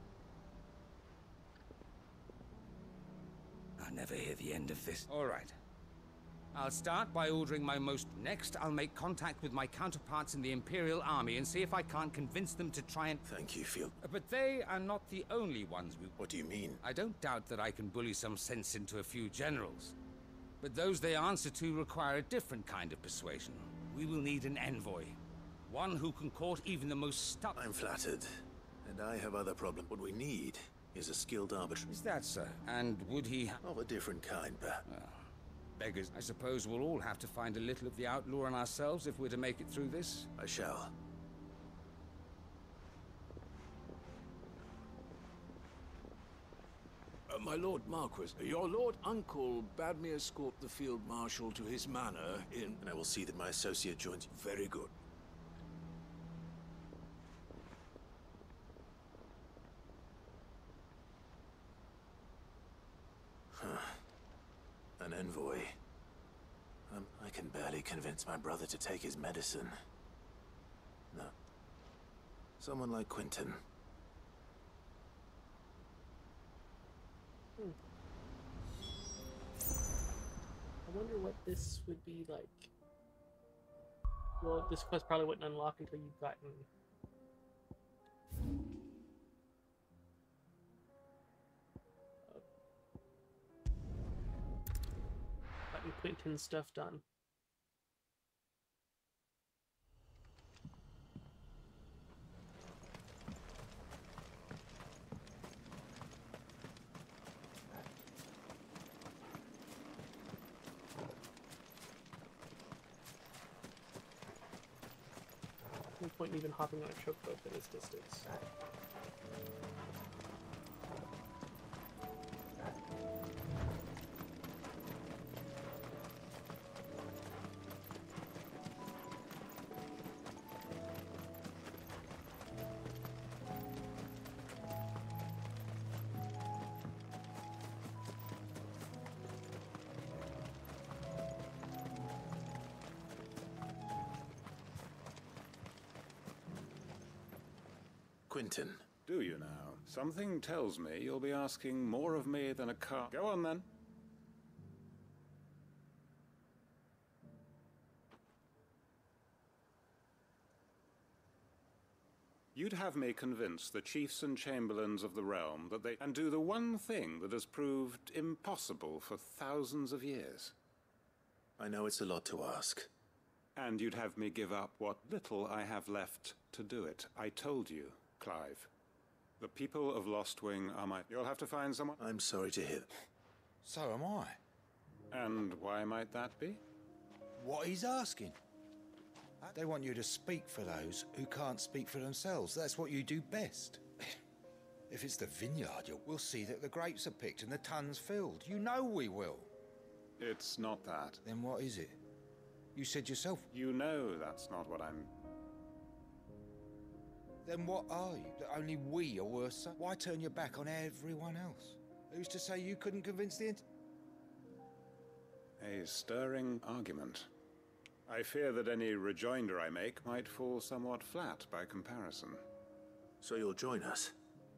I'll never hear the end of this. All right. I'll start by ordering my most... Next, I'll make contact with my counterparts in the Imperial Army and see if I can't convince them to try and... Thank you, Field. But they are not the only ones we... What do you mean? I don't doubt that I can bully some sense into a few generals. But those they answer to require a different kind of persuasion. We will need an envoy. One who can court even the most stuck... I'm flattered. And I have other problems. What we need is a skilled arbiter. Is that so? And would he... Of a different kind, perhaps. Well, beggars. I suppose we'll all have to find a little of the outlaw in ourselves if we're to make it through this. I shall. My Lord Marquis, your Lord Uncle bade me escort the Field Marshal to his manor in... And I will see that my associate joins you. Very good. An envoy. I can barely convince my brother to take his medicine. No. Someone like Quentin. I wonder what this would be like. Well, this quest probably wouldn't unlock until you've gotten... gotten Quentin's stuff done. No point in even hopping on a choke boat at this distance. Quentin. Do you now? Something tells me you'll be asking more of me than a car. Go on then. You'd have me convince the chiefs and chamberlains of the realm that they can do the one thing that has proved impossible for thousands of years. I know it's a lot to ask. And you'd have me give up what little I have left to do it. I told you, Clive. The people of Lostwing are my... You'll have to find someone... I'm sorry to hear. So am I. And why might that be? What he's asking. They want you to speak for those who can't speak for themselves. That's what you do best. If it's the vineyard, we'll see that the grapes are picked and the tons filled. You know we will. It's not that. Then what is it? You said yourself. You know that's not what I'm... Then what are you? That only we are worse? Why turn your back on everyone else? Who's to say you couldn't convince the... A stirring argument. I fear that any rejoinder I make might fall somewhat flat by comparison. So you'll join us?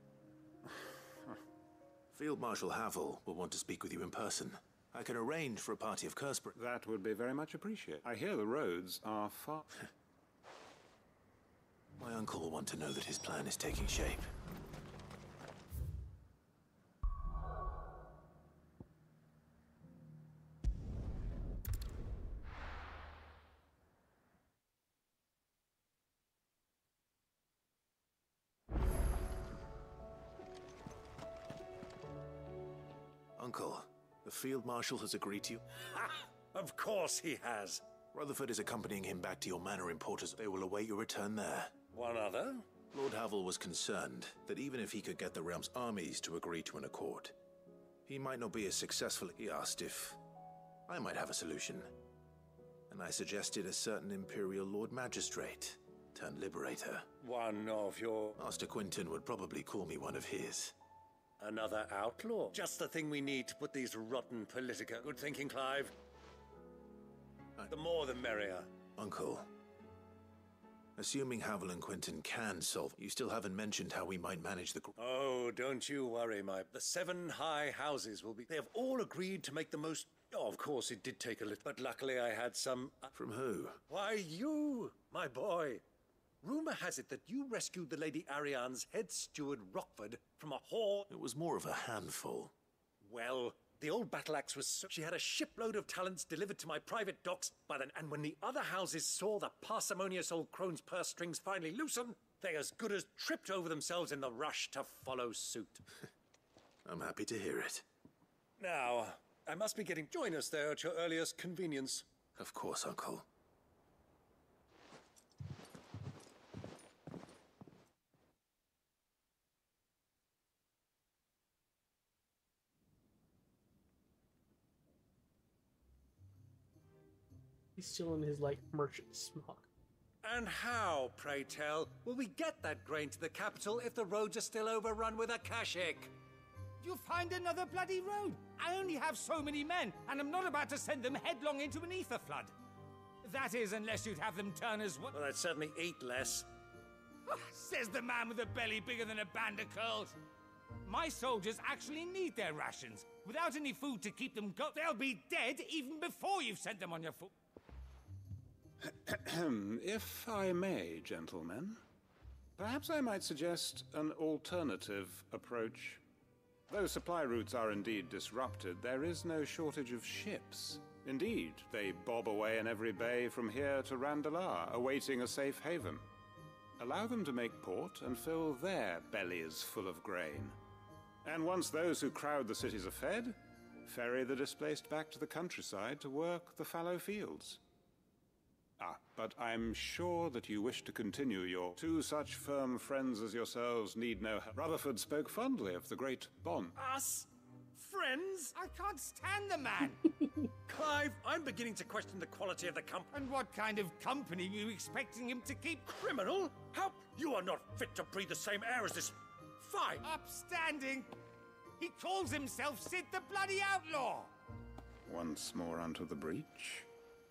Field Marshal Havel will want to speak with you in person. I can arrange for a party of Cursebrooke. That would be very much appreciated. I hear the roads are far... My uncle will want to know that his plan is taking shape. Uncle, the Field Marshal has agreed to you? Of course he has. Rutherford is accompanying him back to your manor in Porters. They will await your return there. One other? Lord Havel was concerned that even if he could get the realm's armies to agree to an accord, he might not be as successful. He asked if I might have a solution. And I suggested a certain Imperial Lord Magistrate turned Liberator. One of your... Master Quentin would probably call me one of his. Another outlaw? Just the thing we need to put these rotten politica... Good thinking, Clive. The more the merrier. Uncle, assuming Havel and Quentin can solve, you still haven't mentioned how we might manage the... Oh, don't you worry, the 7 high houses will be... They have all agreed to make the most... Oh, of course, it did take a little... But luckily I had some... From who? Why, you, my boy. Rumor has it that you rescued the Lady Ariane's head steward, Rockford, from a whore... It was more of a handful. Well... The old battle axe was so... She had a shipload of talents delivered to my private docks and when the other houses saw the parsimonious old crone's purse strings finally loosen, they as good as tripped over themselves in the rush to follow suit. I'm happy to hear it. Now, I must be getting... Join us there at your earliest convenience. Of course, Uncle. He's still in his, like, merchant smock. And how, pray tell, will we get that grain to the capital if the roads are still overrun with akashic? You'll find another bloody road. I only have so many men, and I'm not about to send them headlong into an ether flood. That is, unless you'd have them turn as well. Well, I'd certainly eat less. Says the man with a belly bigger than a band of curls. My soldiers actually need their rations. Without any food to keep them going, they'll be dead even before you've sent them on your foot. If I may, gentlemen, perhaps I might suggest an alternative approach. Though supply routes are indeed disrupted, there is no shortage of ships. Indeed, they bob away in every bay from here to Randalar, awaiting a safe haven. Allow them to make port and fill their bellies full of grain. And once those who crowd the cities are fed, ferry the displaced back to the countryside to work the fallow fields. Ah, but I'm sure that you wish to continue your two such firm friends as yourselves need no help. Rutherford spoke fondly of the great bond. Us? Friends? I can't stand the man! Clive, I'm beginning to question the quality of the company. And what kind of company are you expecting him to keep? Criminal? How? You are not fit to breathe the same air as this. Fine! Upstanding! He calls himself Sid the Bloody Outlaw! Once more unto the breach.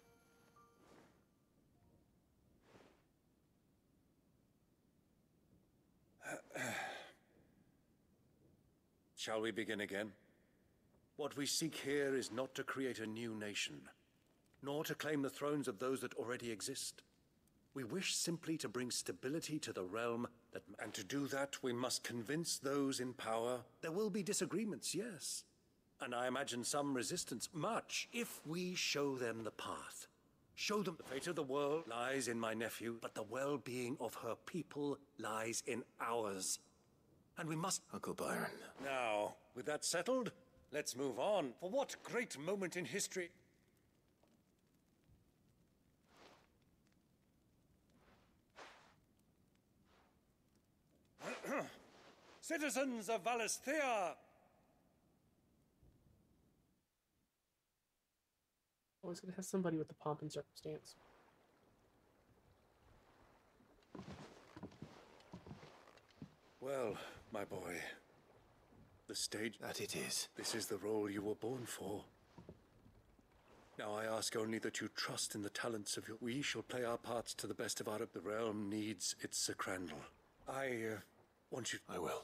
Shall we begin again? What we seek here is not to create a new nation, nor to claim the thrones of those that already exist. We wish simply to bring stability to the realm, and to do that we must convince those in power. There will be disagreements, yes, and I imagine some resistance, much, if we show them the path. Show them the fate of the world lies in my nephew, but the well-being of her people lies in ours. And we must... Uncle Byron. Now, with that settled, let's move on. For what great moment in history... Citizens of Valisthea! Always gonna have somebody with the pomp and circumstance. Well, my boy, the stage... That it is. This is the role you were born for. Now I ask only that you trust in the talents of your... We shall play our parts to the best of our... The realm needs its Sacrandal. I want you... I will.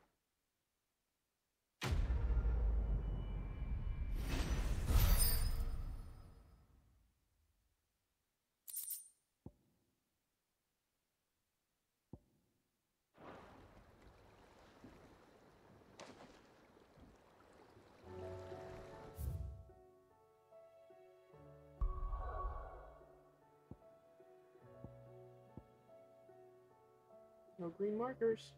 No green markers.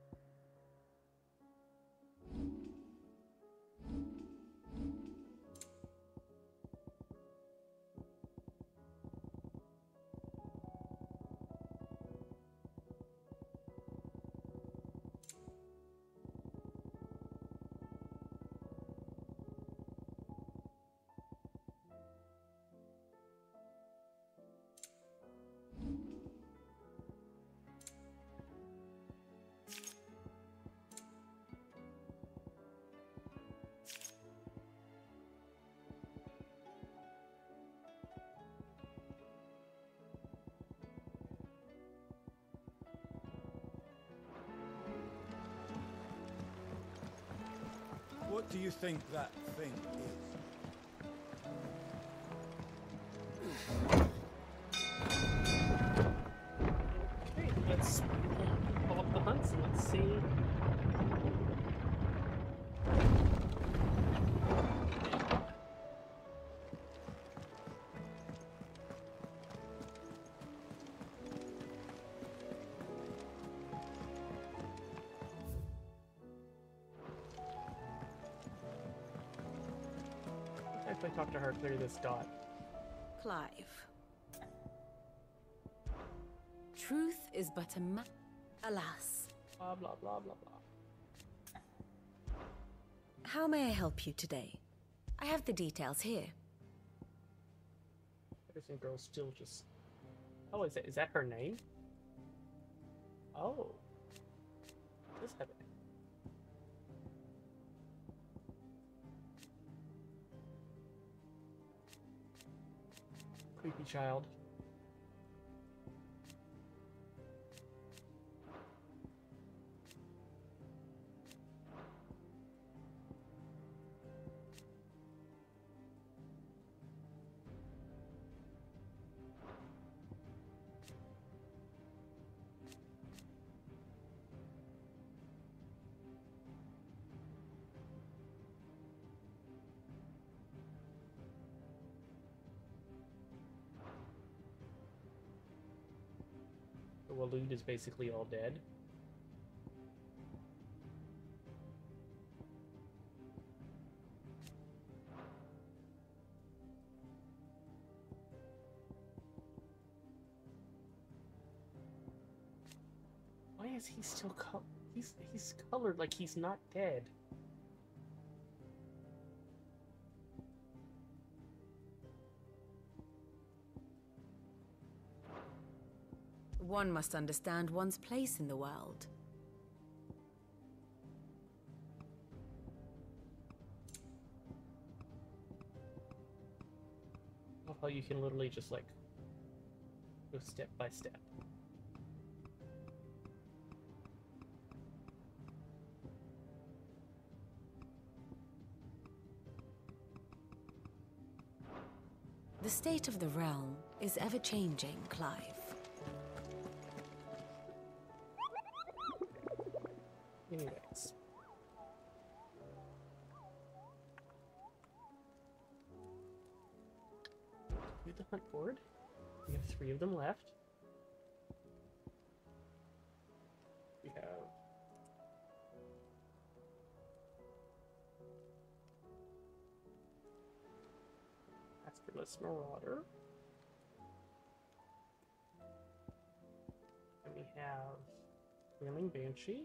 What do you think that thing is? Okay, let's pull up the hunts and let's see. If I talk to her, clear this dot. Clive. Truth is but a alas. Blah, blah, blah, blah, blah. How may I help you today? I have the details here. Everything girl's still just... Oh, is that her name? Oh. This happened. Creepy child. Waloed is basically all dead. Why is he still he's colored like he's not dead? One must understand one's place in the world. I love how you can literally just like go step by step. The state of the realm is ever-changing, Clive. Anyways. Do the hunt board. We have 3 of them left. We have Masterless Marauder. And we have Wailing Banshee.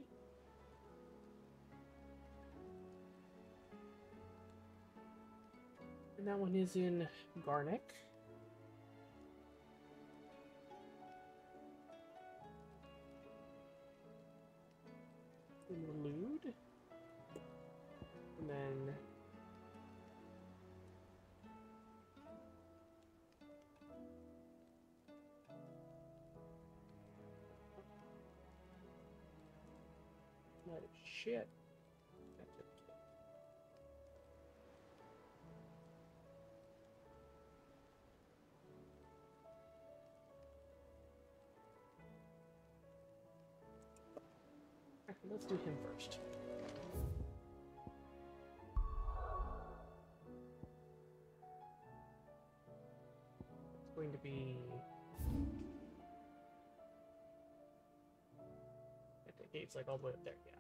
And that one is in Garnick. Waloed. And then that is shit. Let's do him first. It's going to be... I think it's like all the way up there, yeah.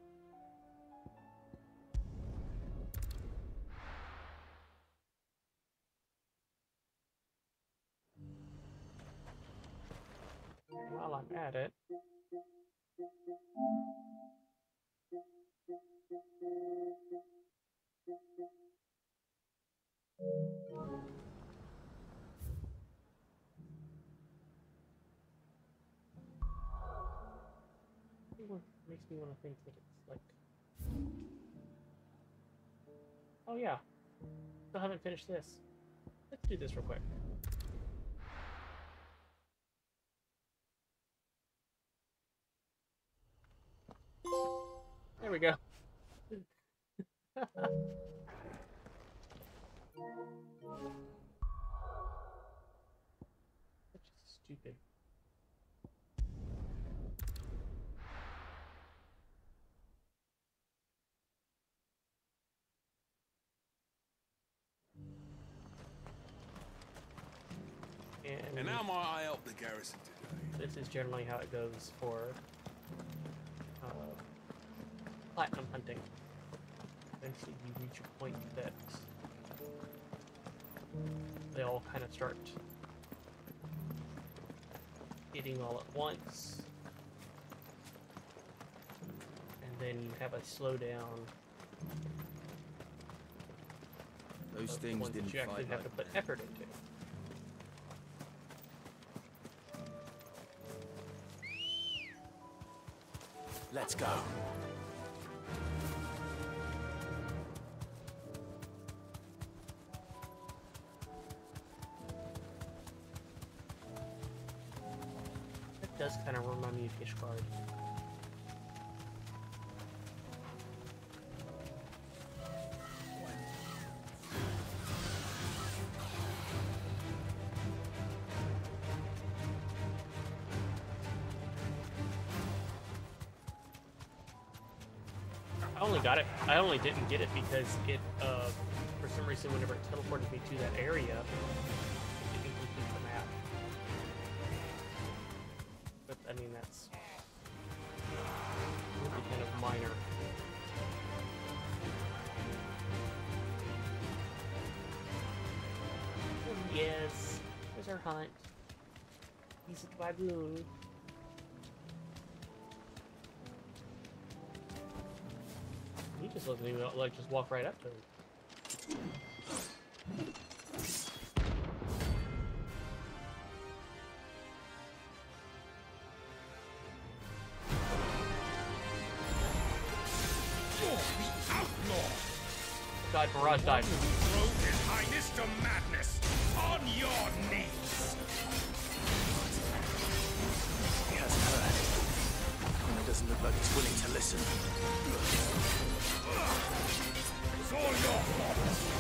While I'm at it... Makes me want to think that it's like... Oh yeah, still haven't finished this. Let's do this real quick. There we go. That's just stupid. And how might I help the garrison today? This is generally how it goes for platinum hunting. Eventually you reach a point that they all kind of start hitting all at once. And then you have a slowdown. Those things didn't you actually fight have to like put men. effort into. Let's go. That does kind of remind me of Ishgard. I only didn't get it because it, for some reason, whenever it teleported me to that area, it didn't complete the map. But I mean, that's really kind of minor. Oh, yes, there's our hunt. He's a baboon. He just doesn't even like just walk right up to him. God, Barrage died. Throw His Highness to madness! On your knees! He hasn't heard. And it doesn't look like he's willing to listen. It's all your fault!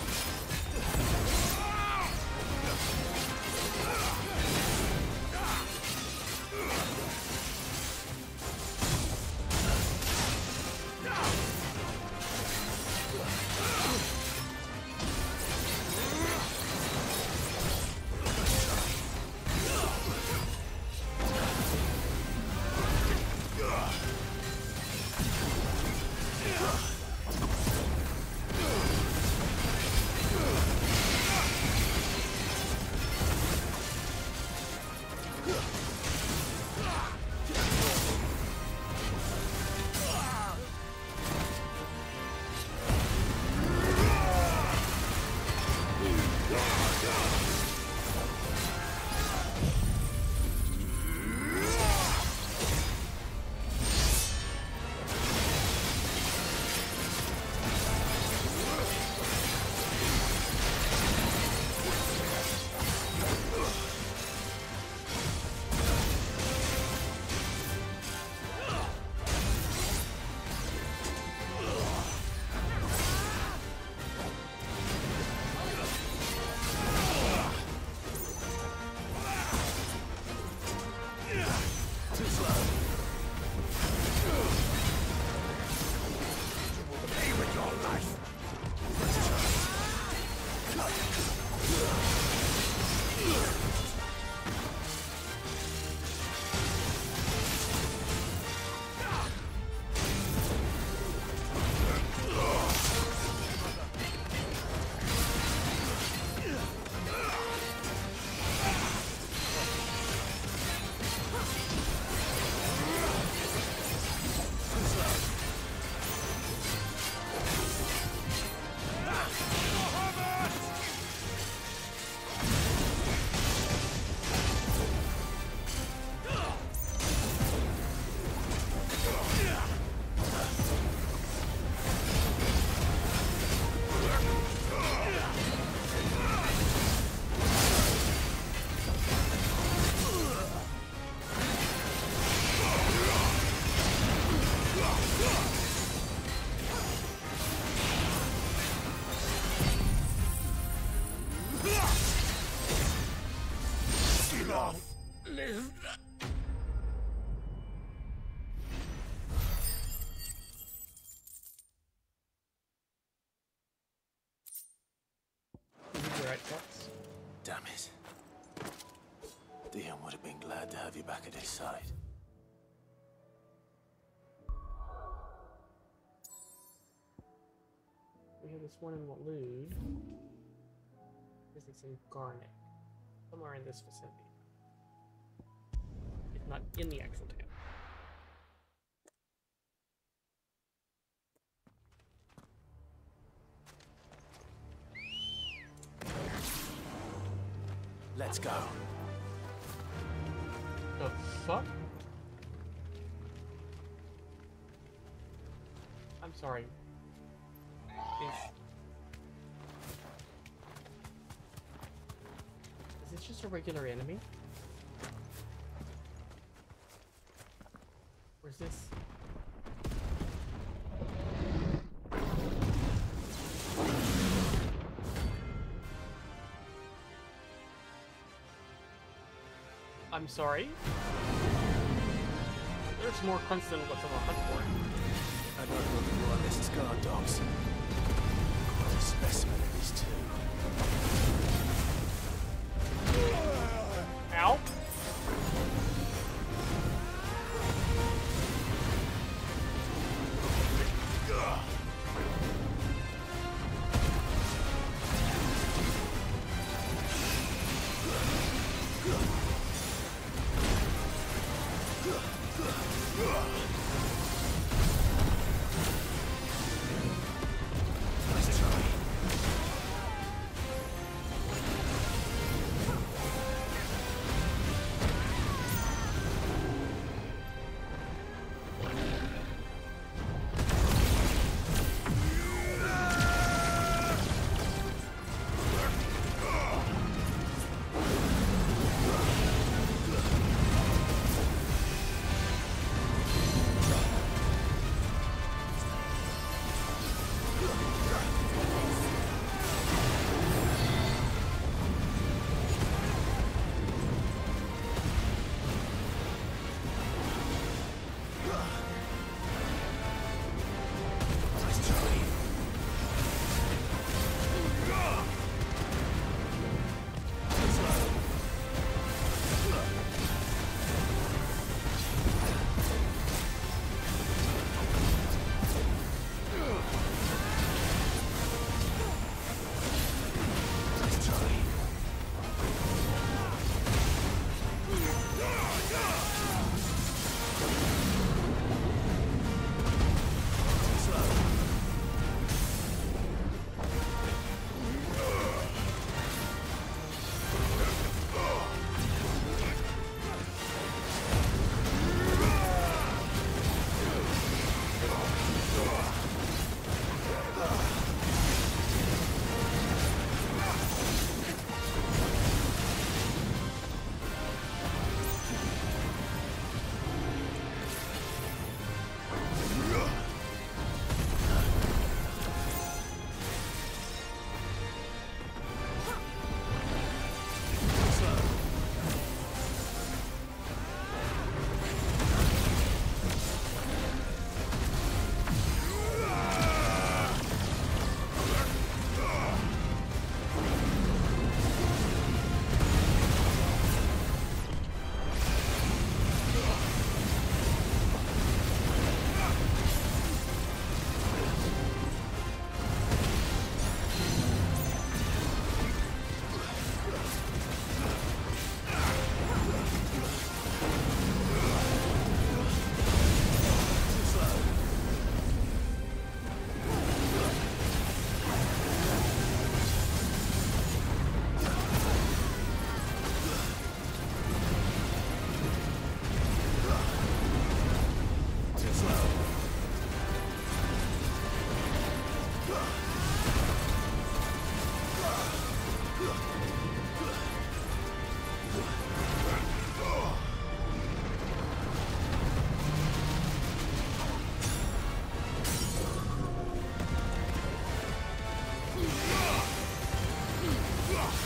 Damn it. Dion would have been glad to have you back at his side. We have this one in Waloed. This is in Garnet. Somewhere in this vicinity. If not in the actual town. Let's go. The fuck? I'm sorry. Is this just a regular enemy? Or is this... I'm sorry? There's more hunts than what's on the hunt for. I'd rather look at one of this guard dogs. Quite a specimen of these two. Ow!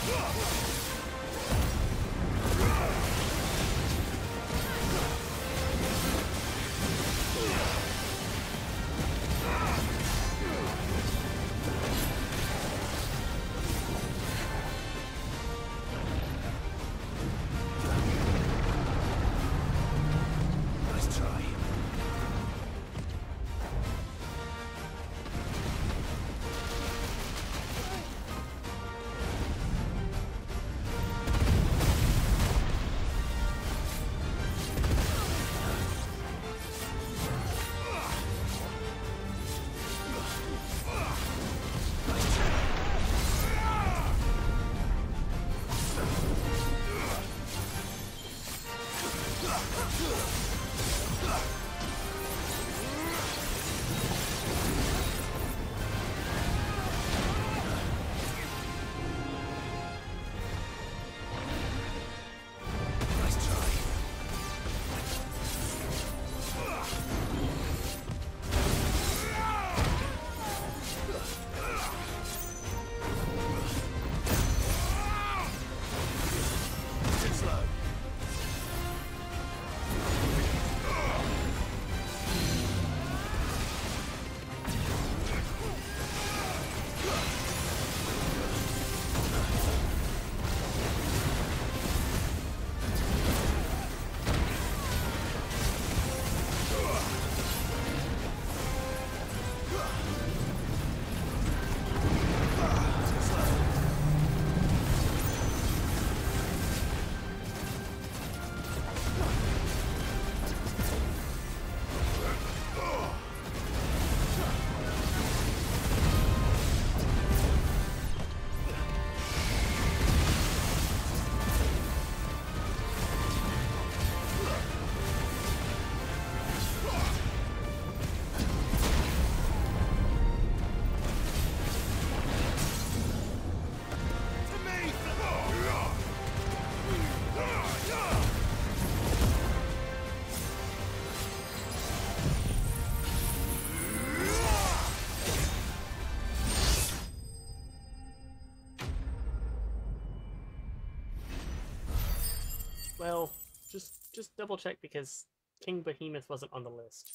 Well, just double check because King Behemoth wasn't on the list.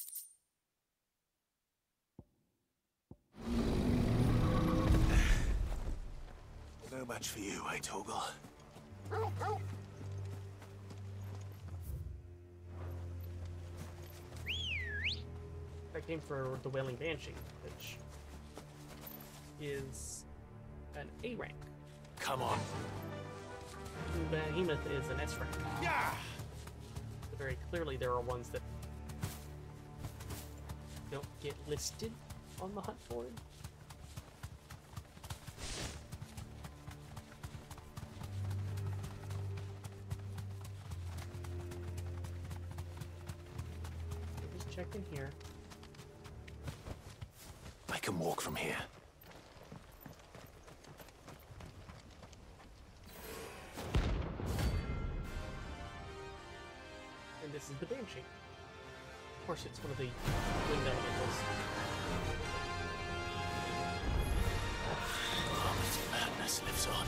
No match for you, eh, Torgal? That came for the Wailing Banshee, which is an A rank. Come on. King Behemoth is an S rank. Yeah. So very clearly there are ones that don't get listed on the hunt board. Just checking here. I can walk from here. And this is the Banshee. Of course, it's one of the wind elementals. Vomit madness lives on.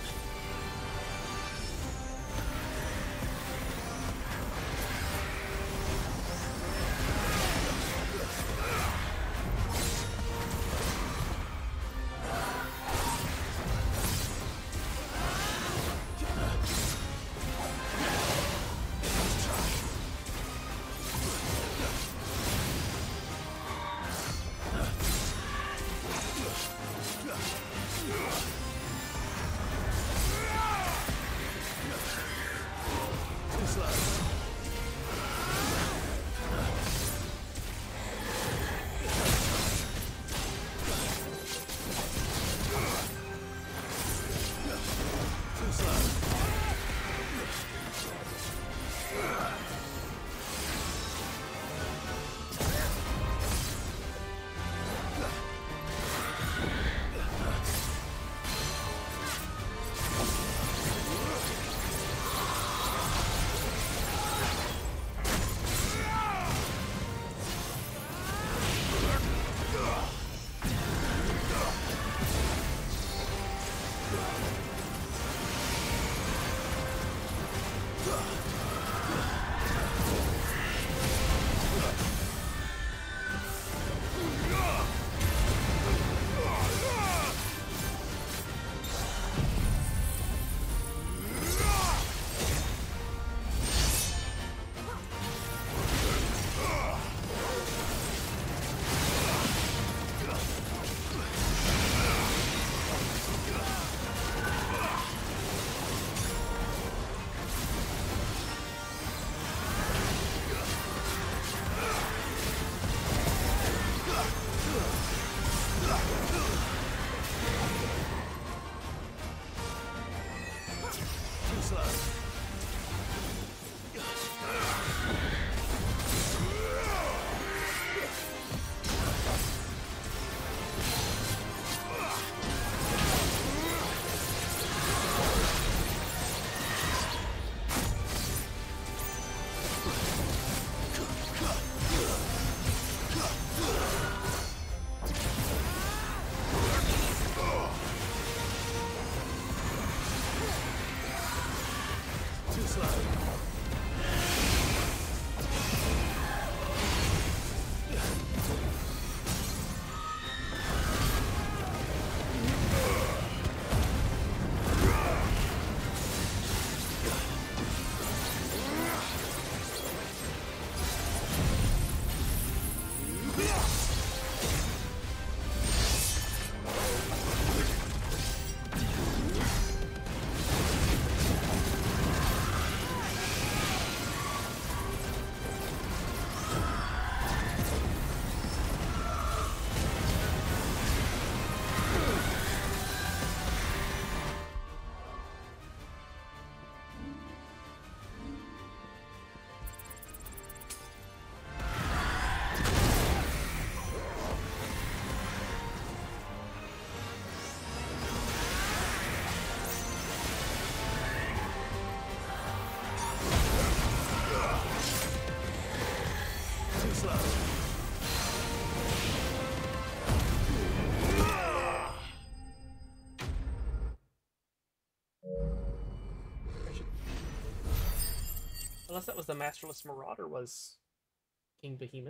Unless that was the Masterless Marauder, was King Behemoth.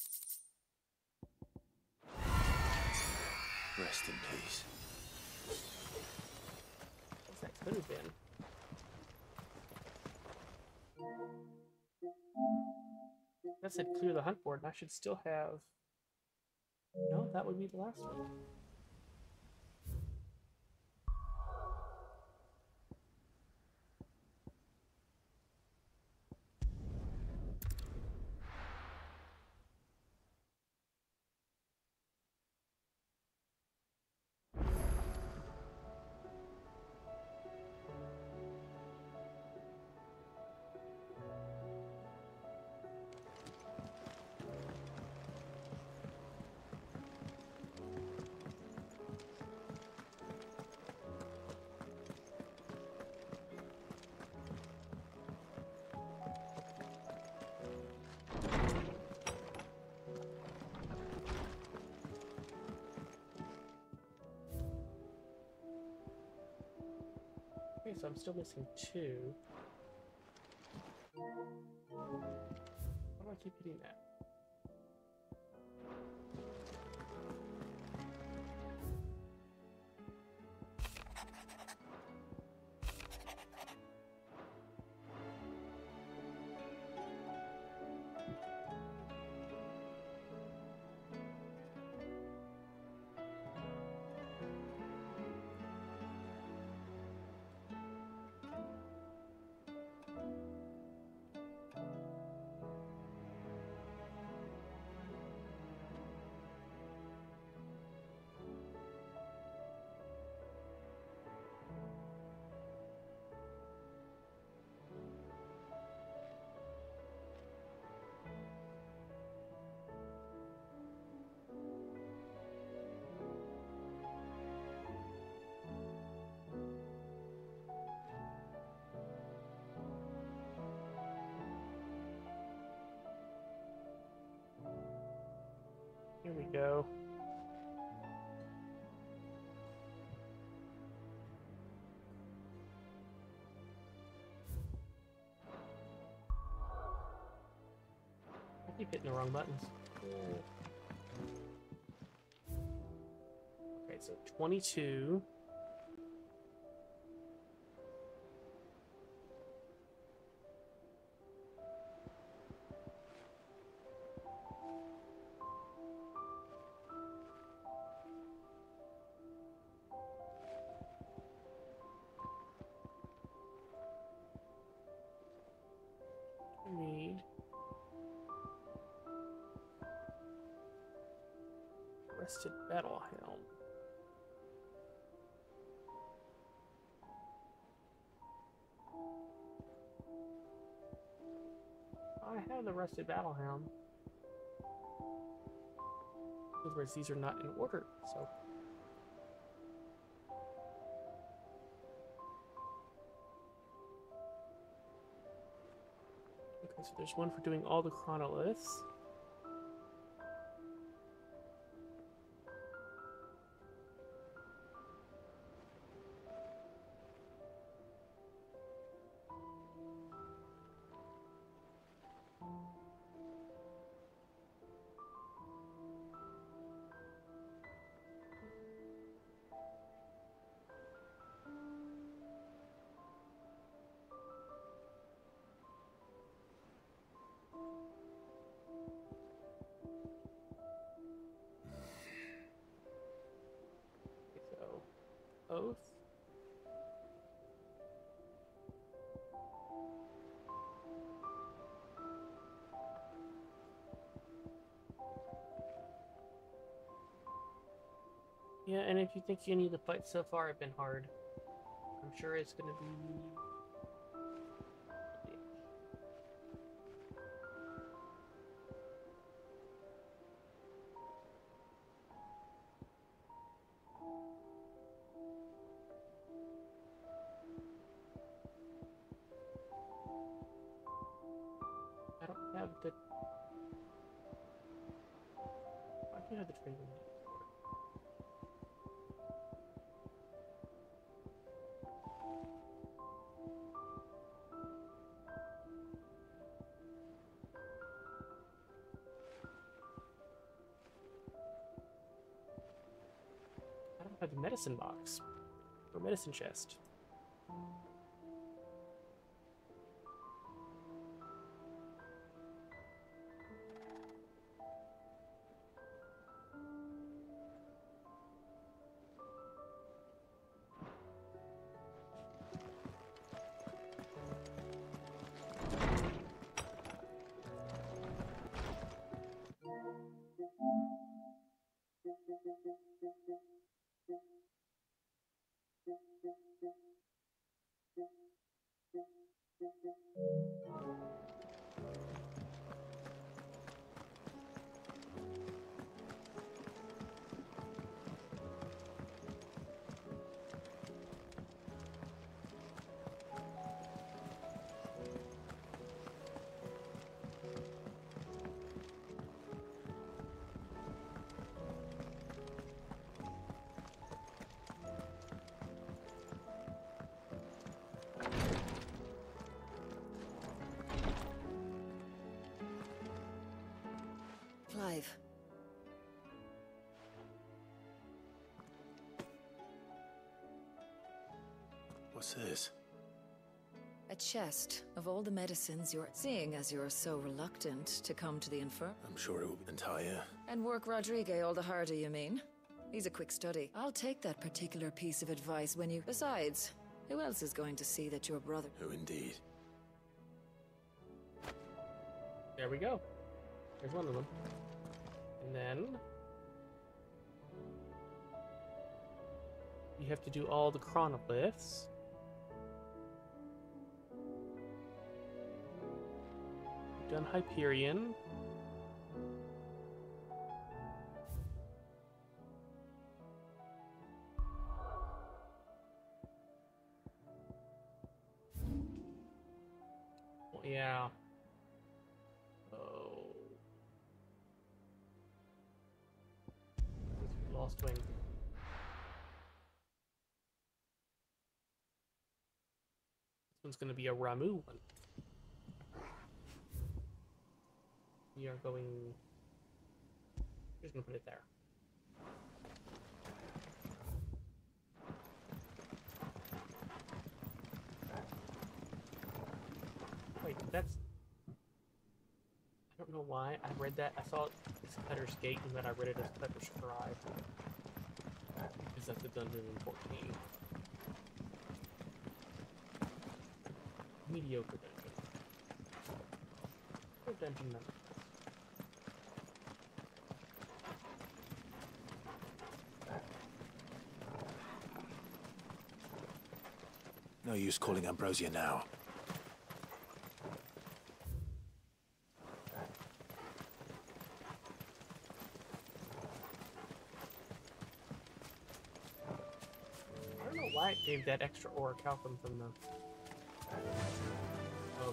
Rest in peace. Guess that could have been. That said clear the hunt board, and I should still have... No, that would be the last one. Okay, so I'm still missing 2. Why do I keep hitting that? Here we go. I keep hitting the wrong buttons. Okay, so 22. Need Rested Battle Helm. have the rusted battlehound. In other words, these are not in order, so. Okay, so there's one for doing all the chronoliths. Oath. Yeah, and if you think any of the fights so far have been hard, I'm sure it's gonna be... I don't have the... I do have the training for it. I don't have the medicine box or medicine chest. Clive. What's this? A chest of all the medicines you're seeing as you're so reluctant to come to the Infer. I'm sure it will entire. And work Rodrigue all the harder, you mean? He's a quick study. I'll take that particular piece of advice when you... Besides, who else is going to see that your brother... Who indeed? There we go. There's one of them. And then... you have to do all the chronoliths. You've done Hyperion. Well, yeah. Oh. Lost Wing. This one's going to be a Ramu one. We are going... just going to put it there. Wait, that's... I don't know why I read that. I saw it as Cutter's Gate and then I read it as Cutter's Scribe. Because that's the dungeon in 14. Mediocre dungeon. Good dungeon number. No use calling Ambrosia now. Maybe that extra ore calcum from the... Oh.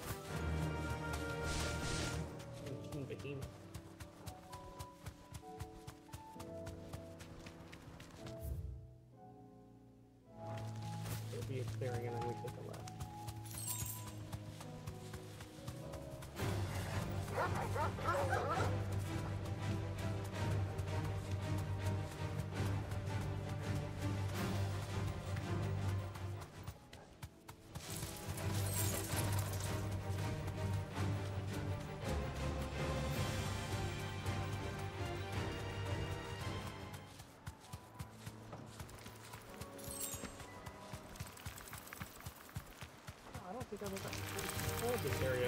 King Behemoth. It'll be a clearing and then we take a left. I don't think I've ever explored this area.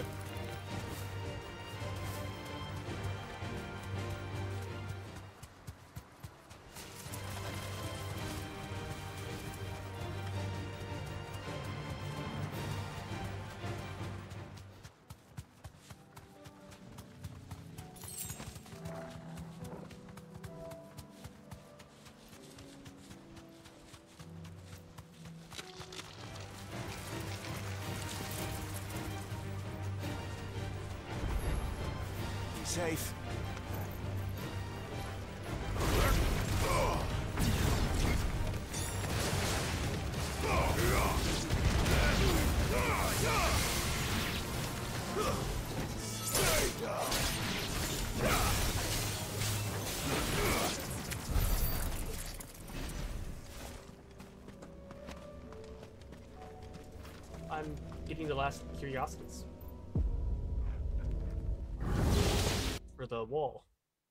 Safe. I'm getting the last curiosities for the wall.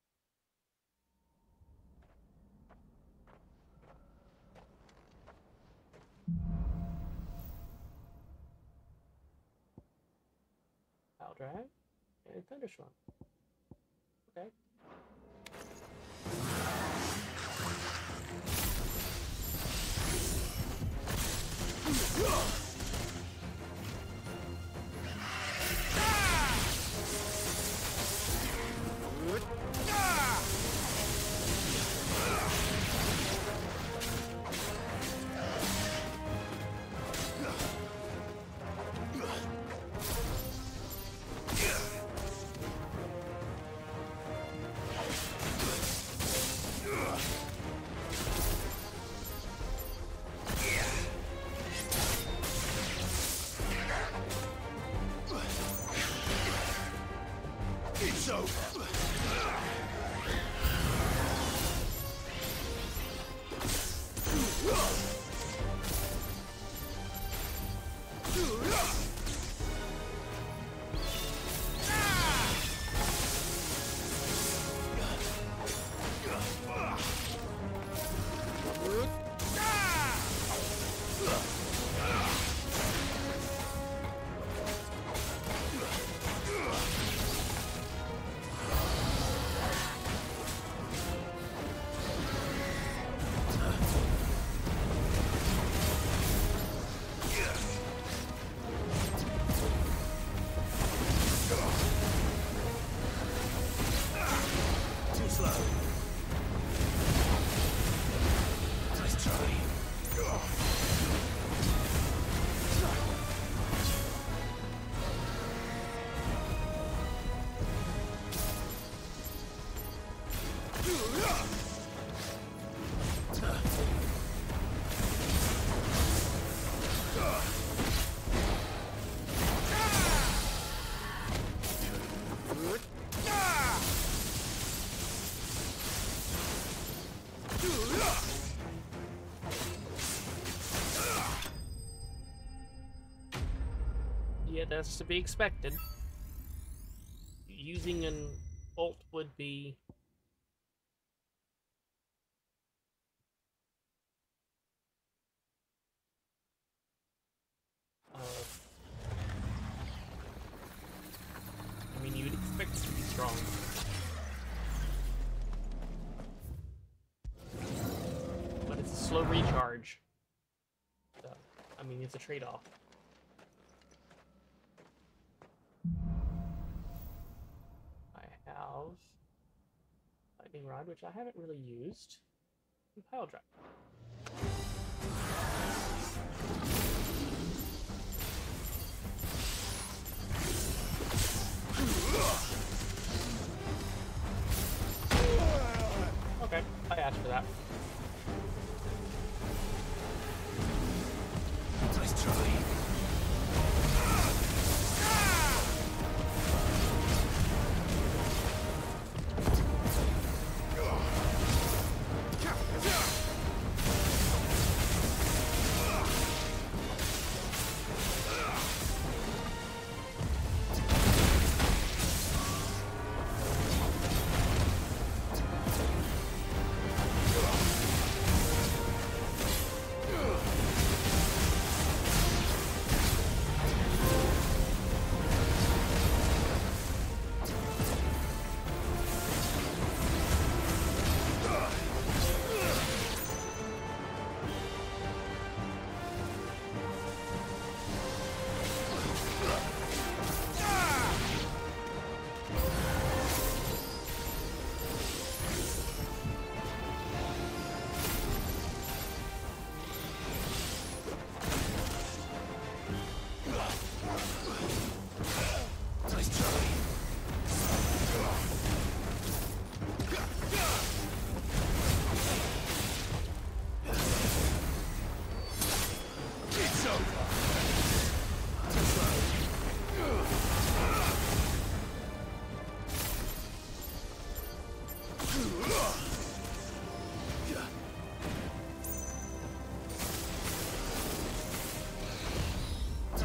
Pile drag and thunderstorm. Okay. It's over. Yeah, that's to be expected. Using an ult would be... I mean, you'd expect it to be strong. But it's a slow recharge. So, I mean, it's a trade-off. I have Lightning Rod, which I haven't really used, and Pile Drive.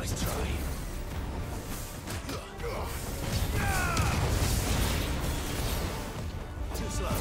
Nice try. Too slow.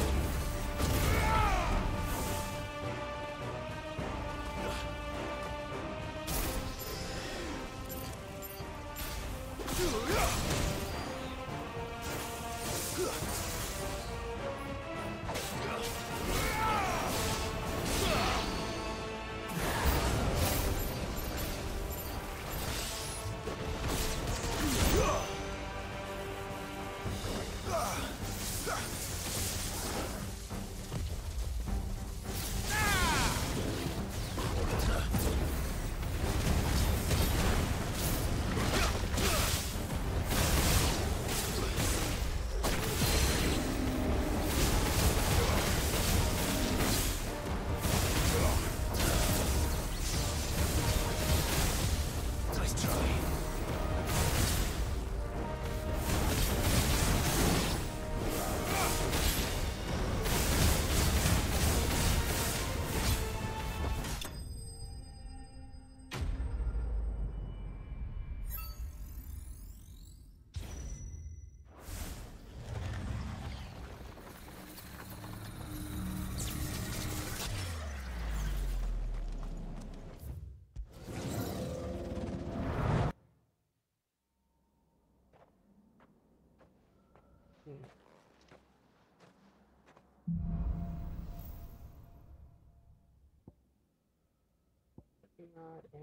Not in.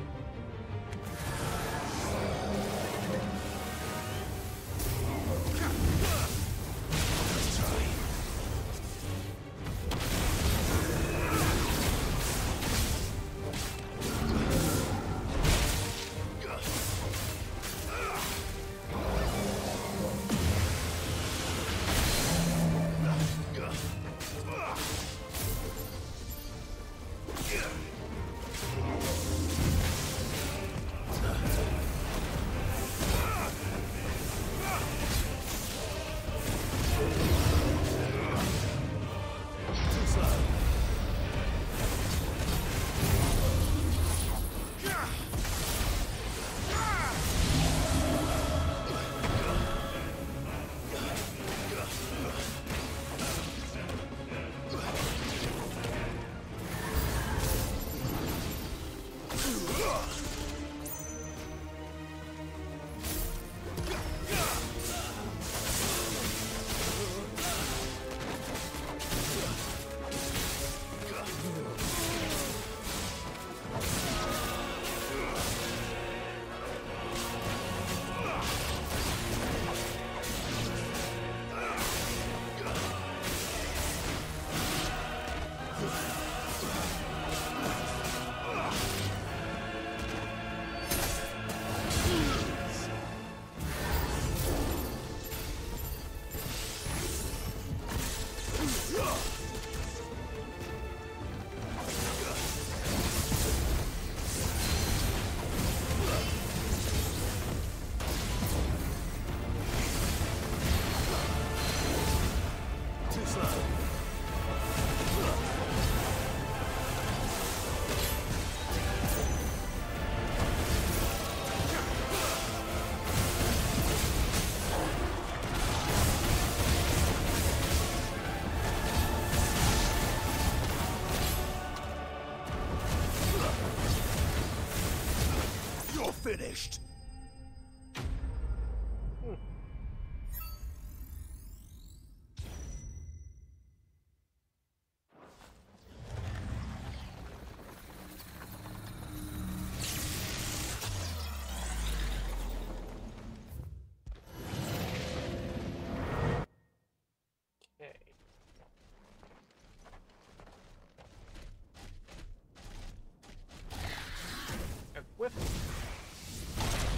Finished. Equip.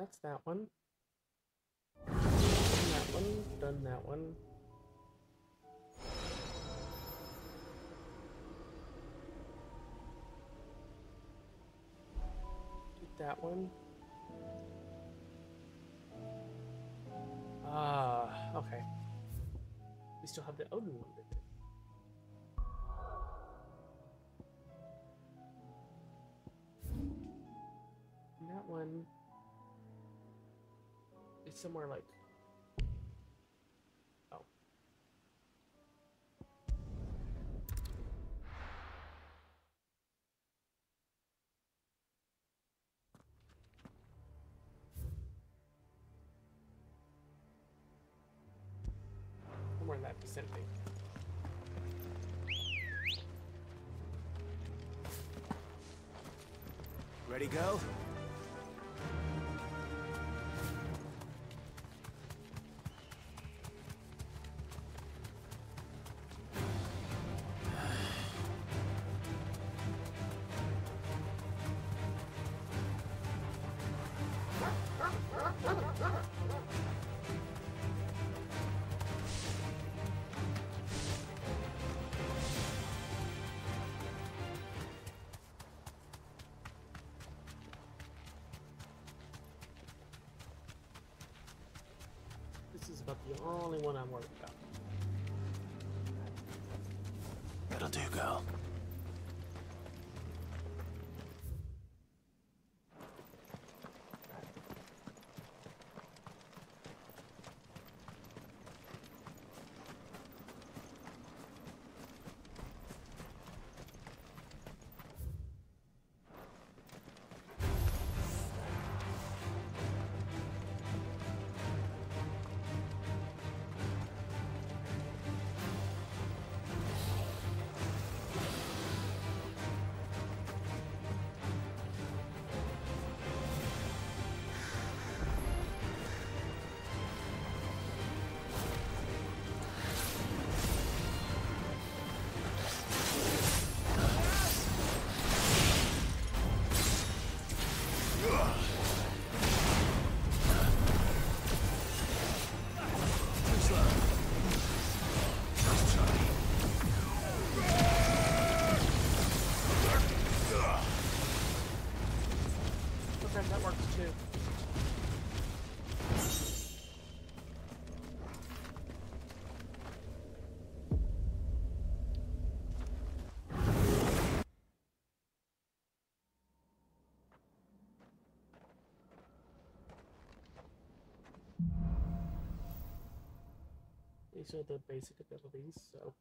that's that one. Done that one. Done that one. Did that one. Okay. We still have the Odin one, didn't we? And that one is somewhere like... Oh. Somewhere in that vicinity. Ready, go? This is about the only one I'm worried about. That'll do, girl. Okay, that works too. These are the basic abilities, so...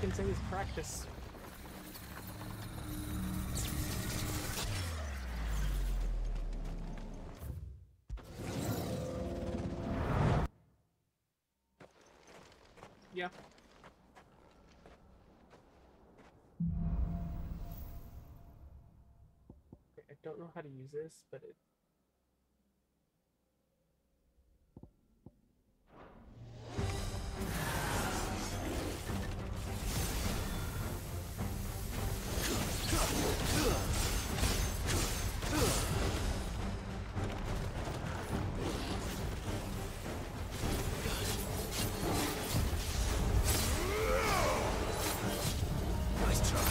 can say is practice. Yeah. Okay, I don't know how to use this, but it... Nice try.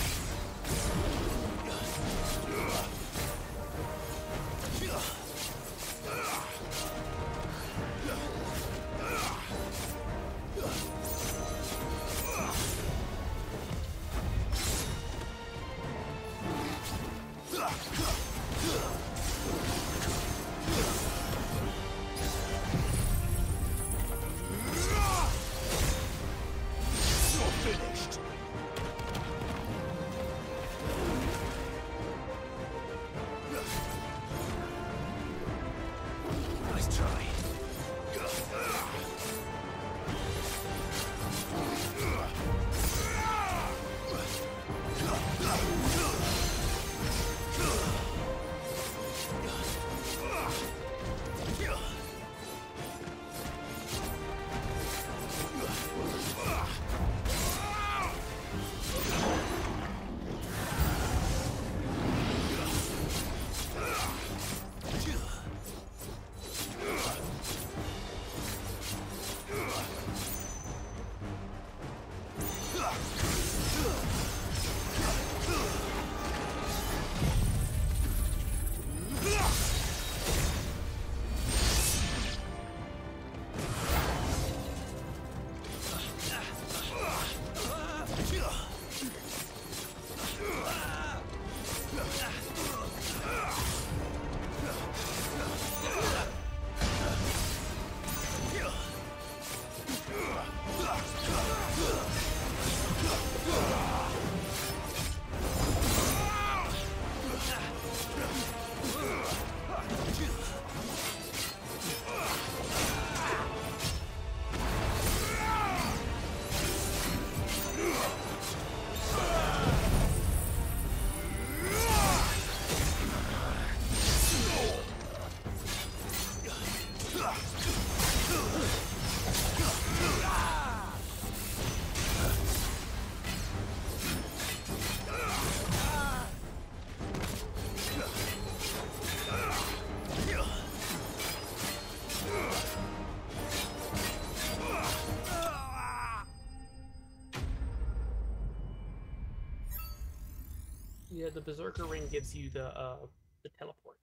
Yeah, the Berserker Ring gives you the teleport.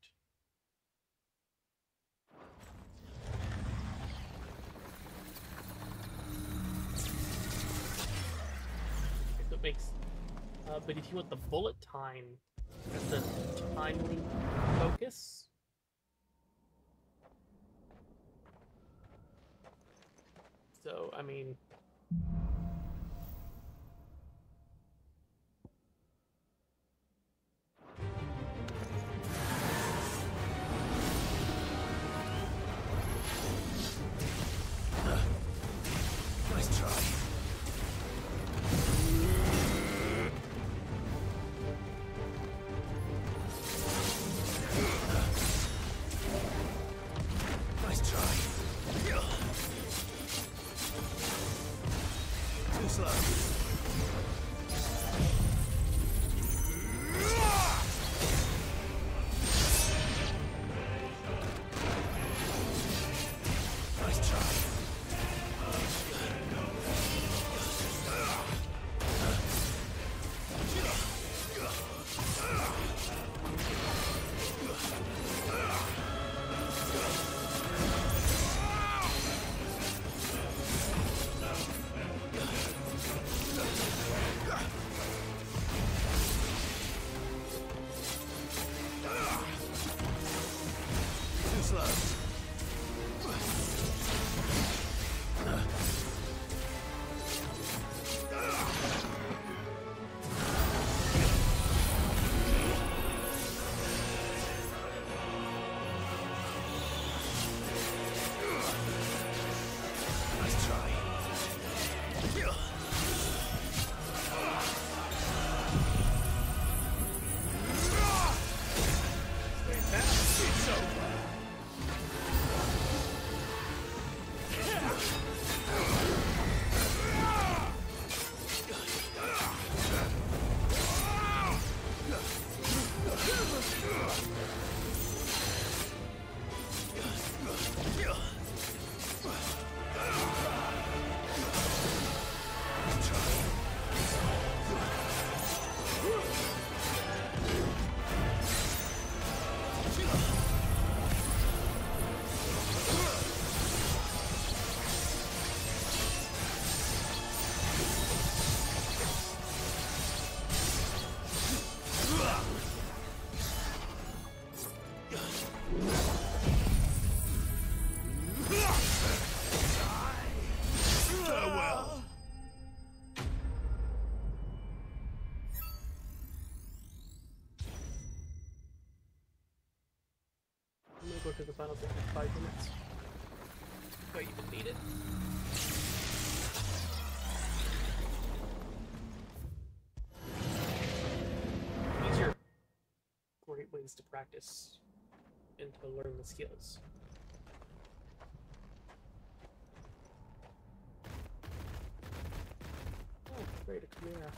So it makes, but if you want the bullet time, that's the timely focus. So, I mean... Nice try. Nice try. Too slow. Nice try. Too slow. permits. Oh, you defeated? These are great ways to practice and to learn the skills. Oh, great, a Chimera.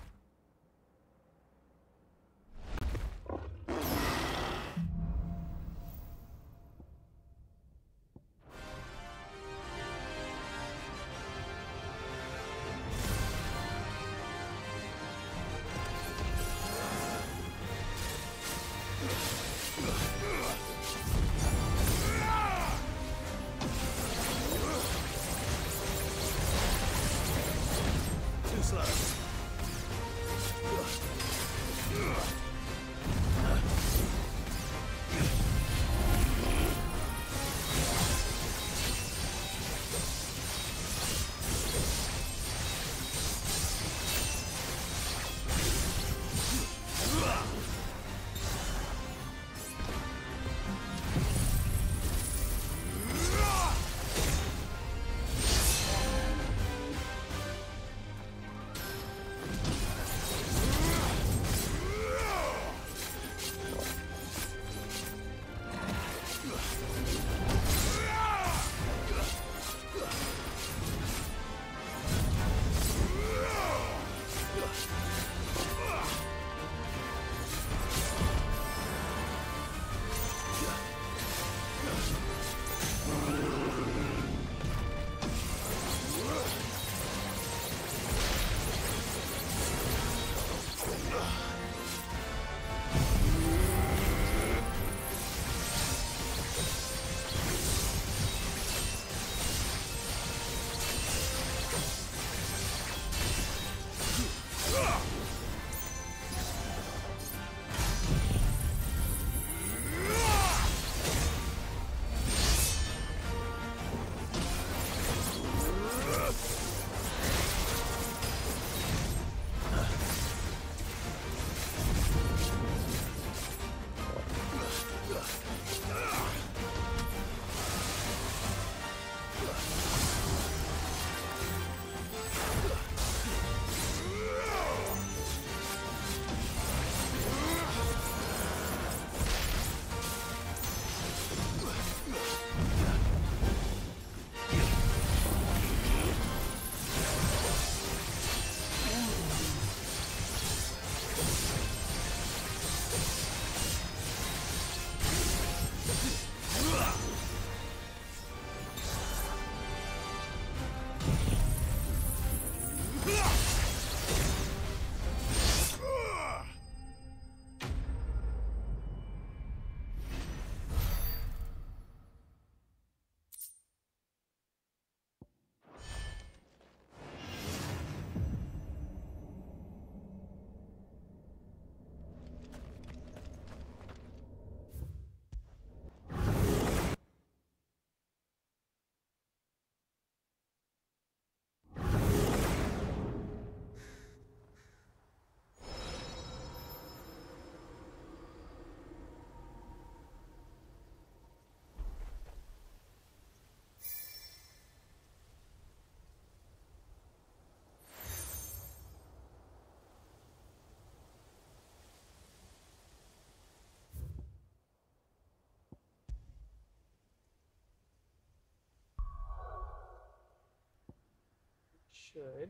Should.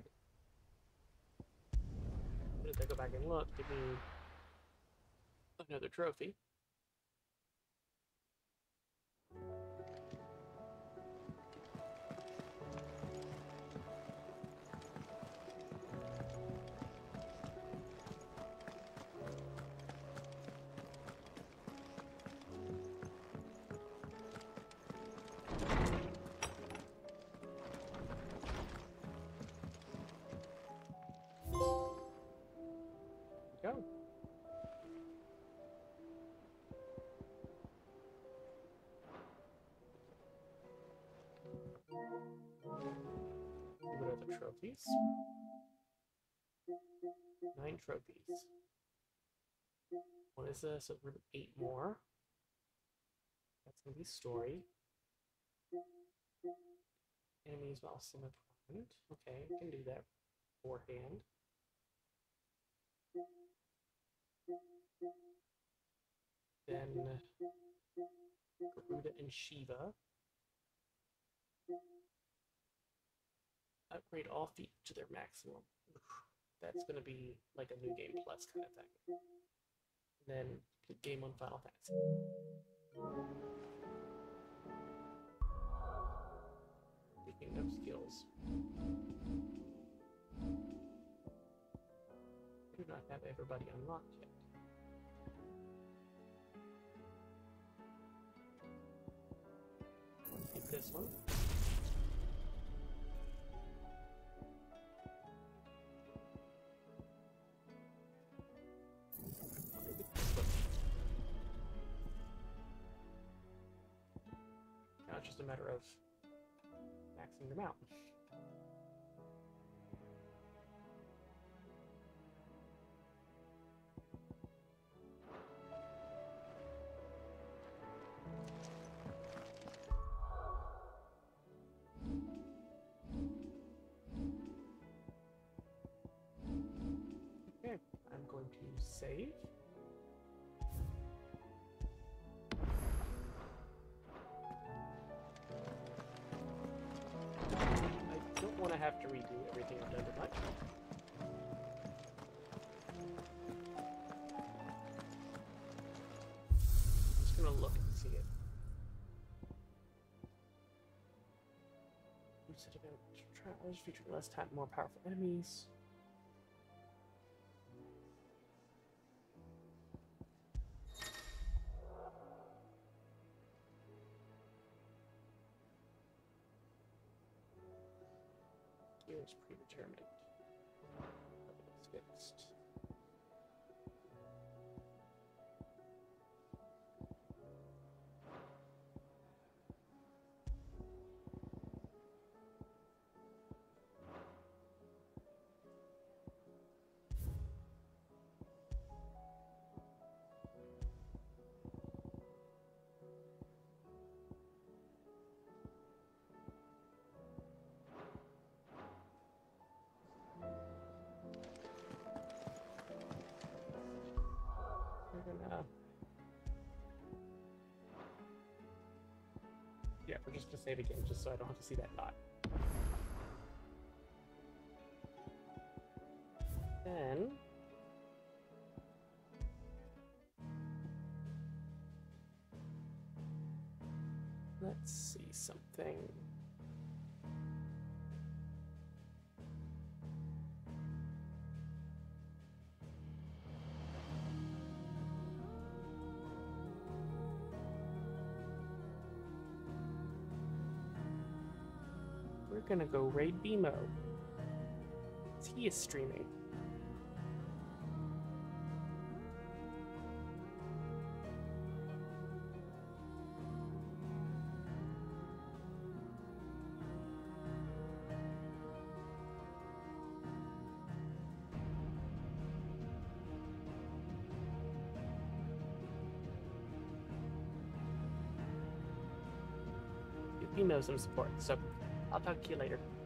But if I go back and look, give me another trophy. Go. What are the trophies? 9 trophies. What is this? 8 more. That's gonna be story. Enemies while semi-primed. Okay, can do that beforehand. Then Garuda and Shiva. Upgrade all feet to their maximum. That's going to be like a new game plus kind of thing. Then complete game on Final Fantasy. Speaking of skills, I do not have everybody unlocked yet. Take this one. Now it's just a matter of maxing them out. Okay, I'm going to save. I don't want to have to redo everything I've done tonight. I'm just gonna look and see it. You said about travelers featuring less time, more powerful enemies. Gears predetermined. It's fixed. Yeah, we're just gonna save again, just so I don't have to see that dot. Then let's see something. We're gonna go raid BMO. He is streaming. BMO some support, so I'll talk to you later.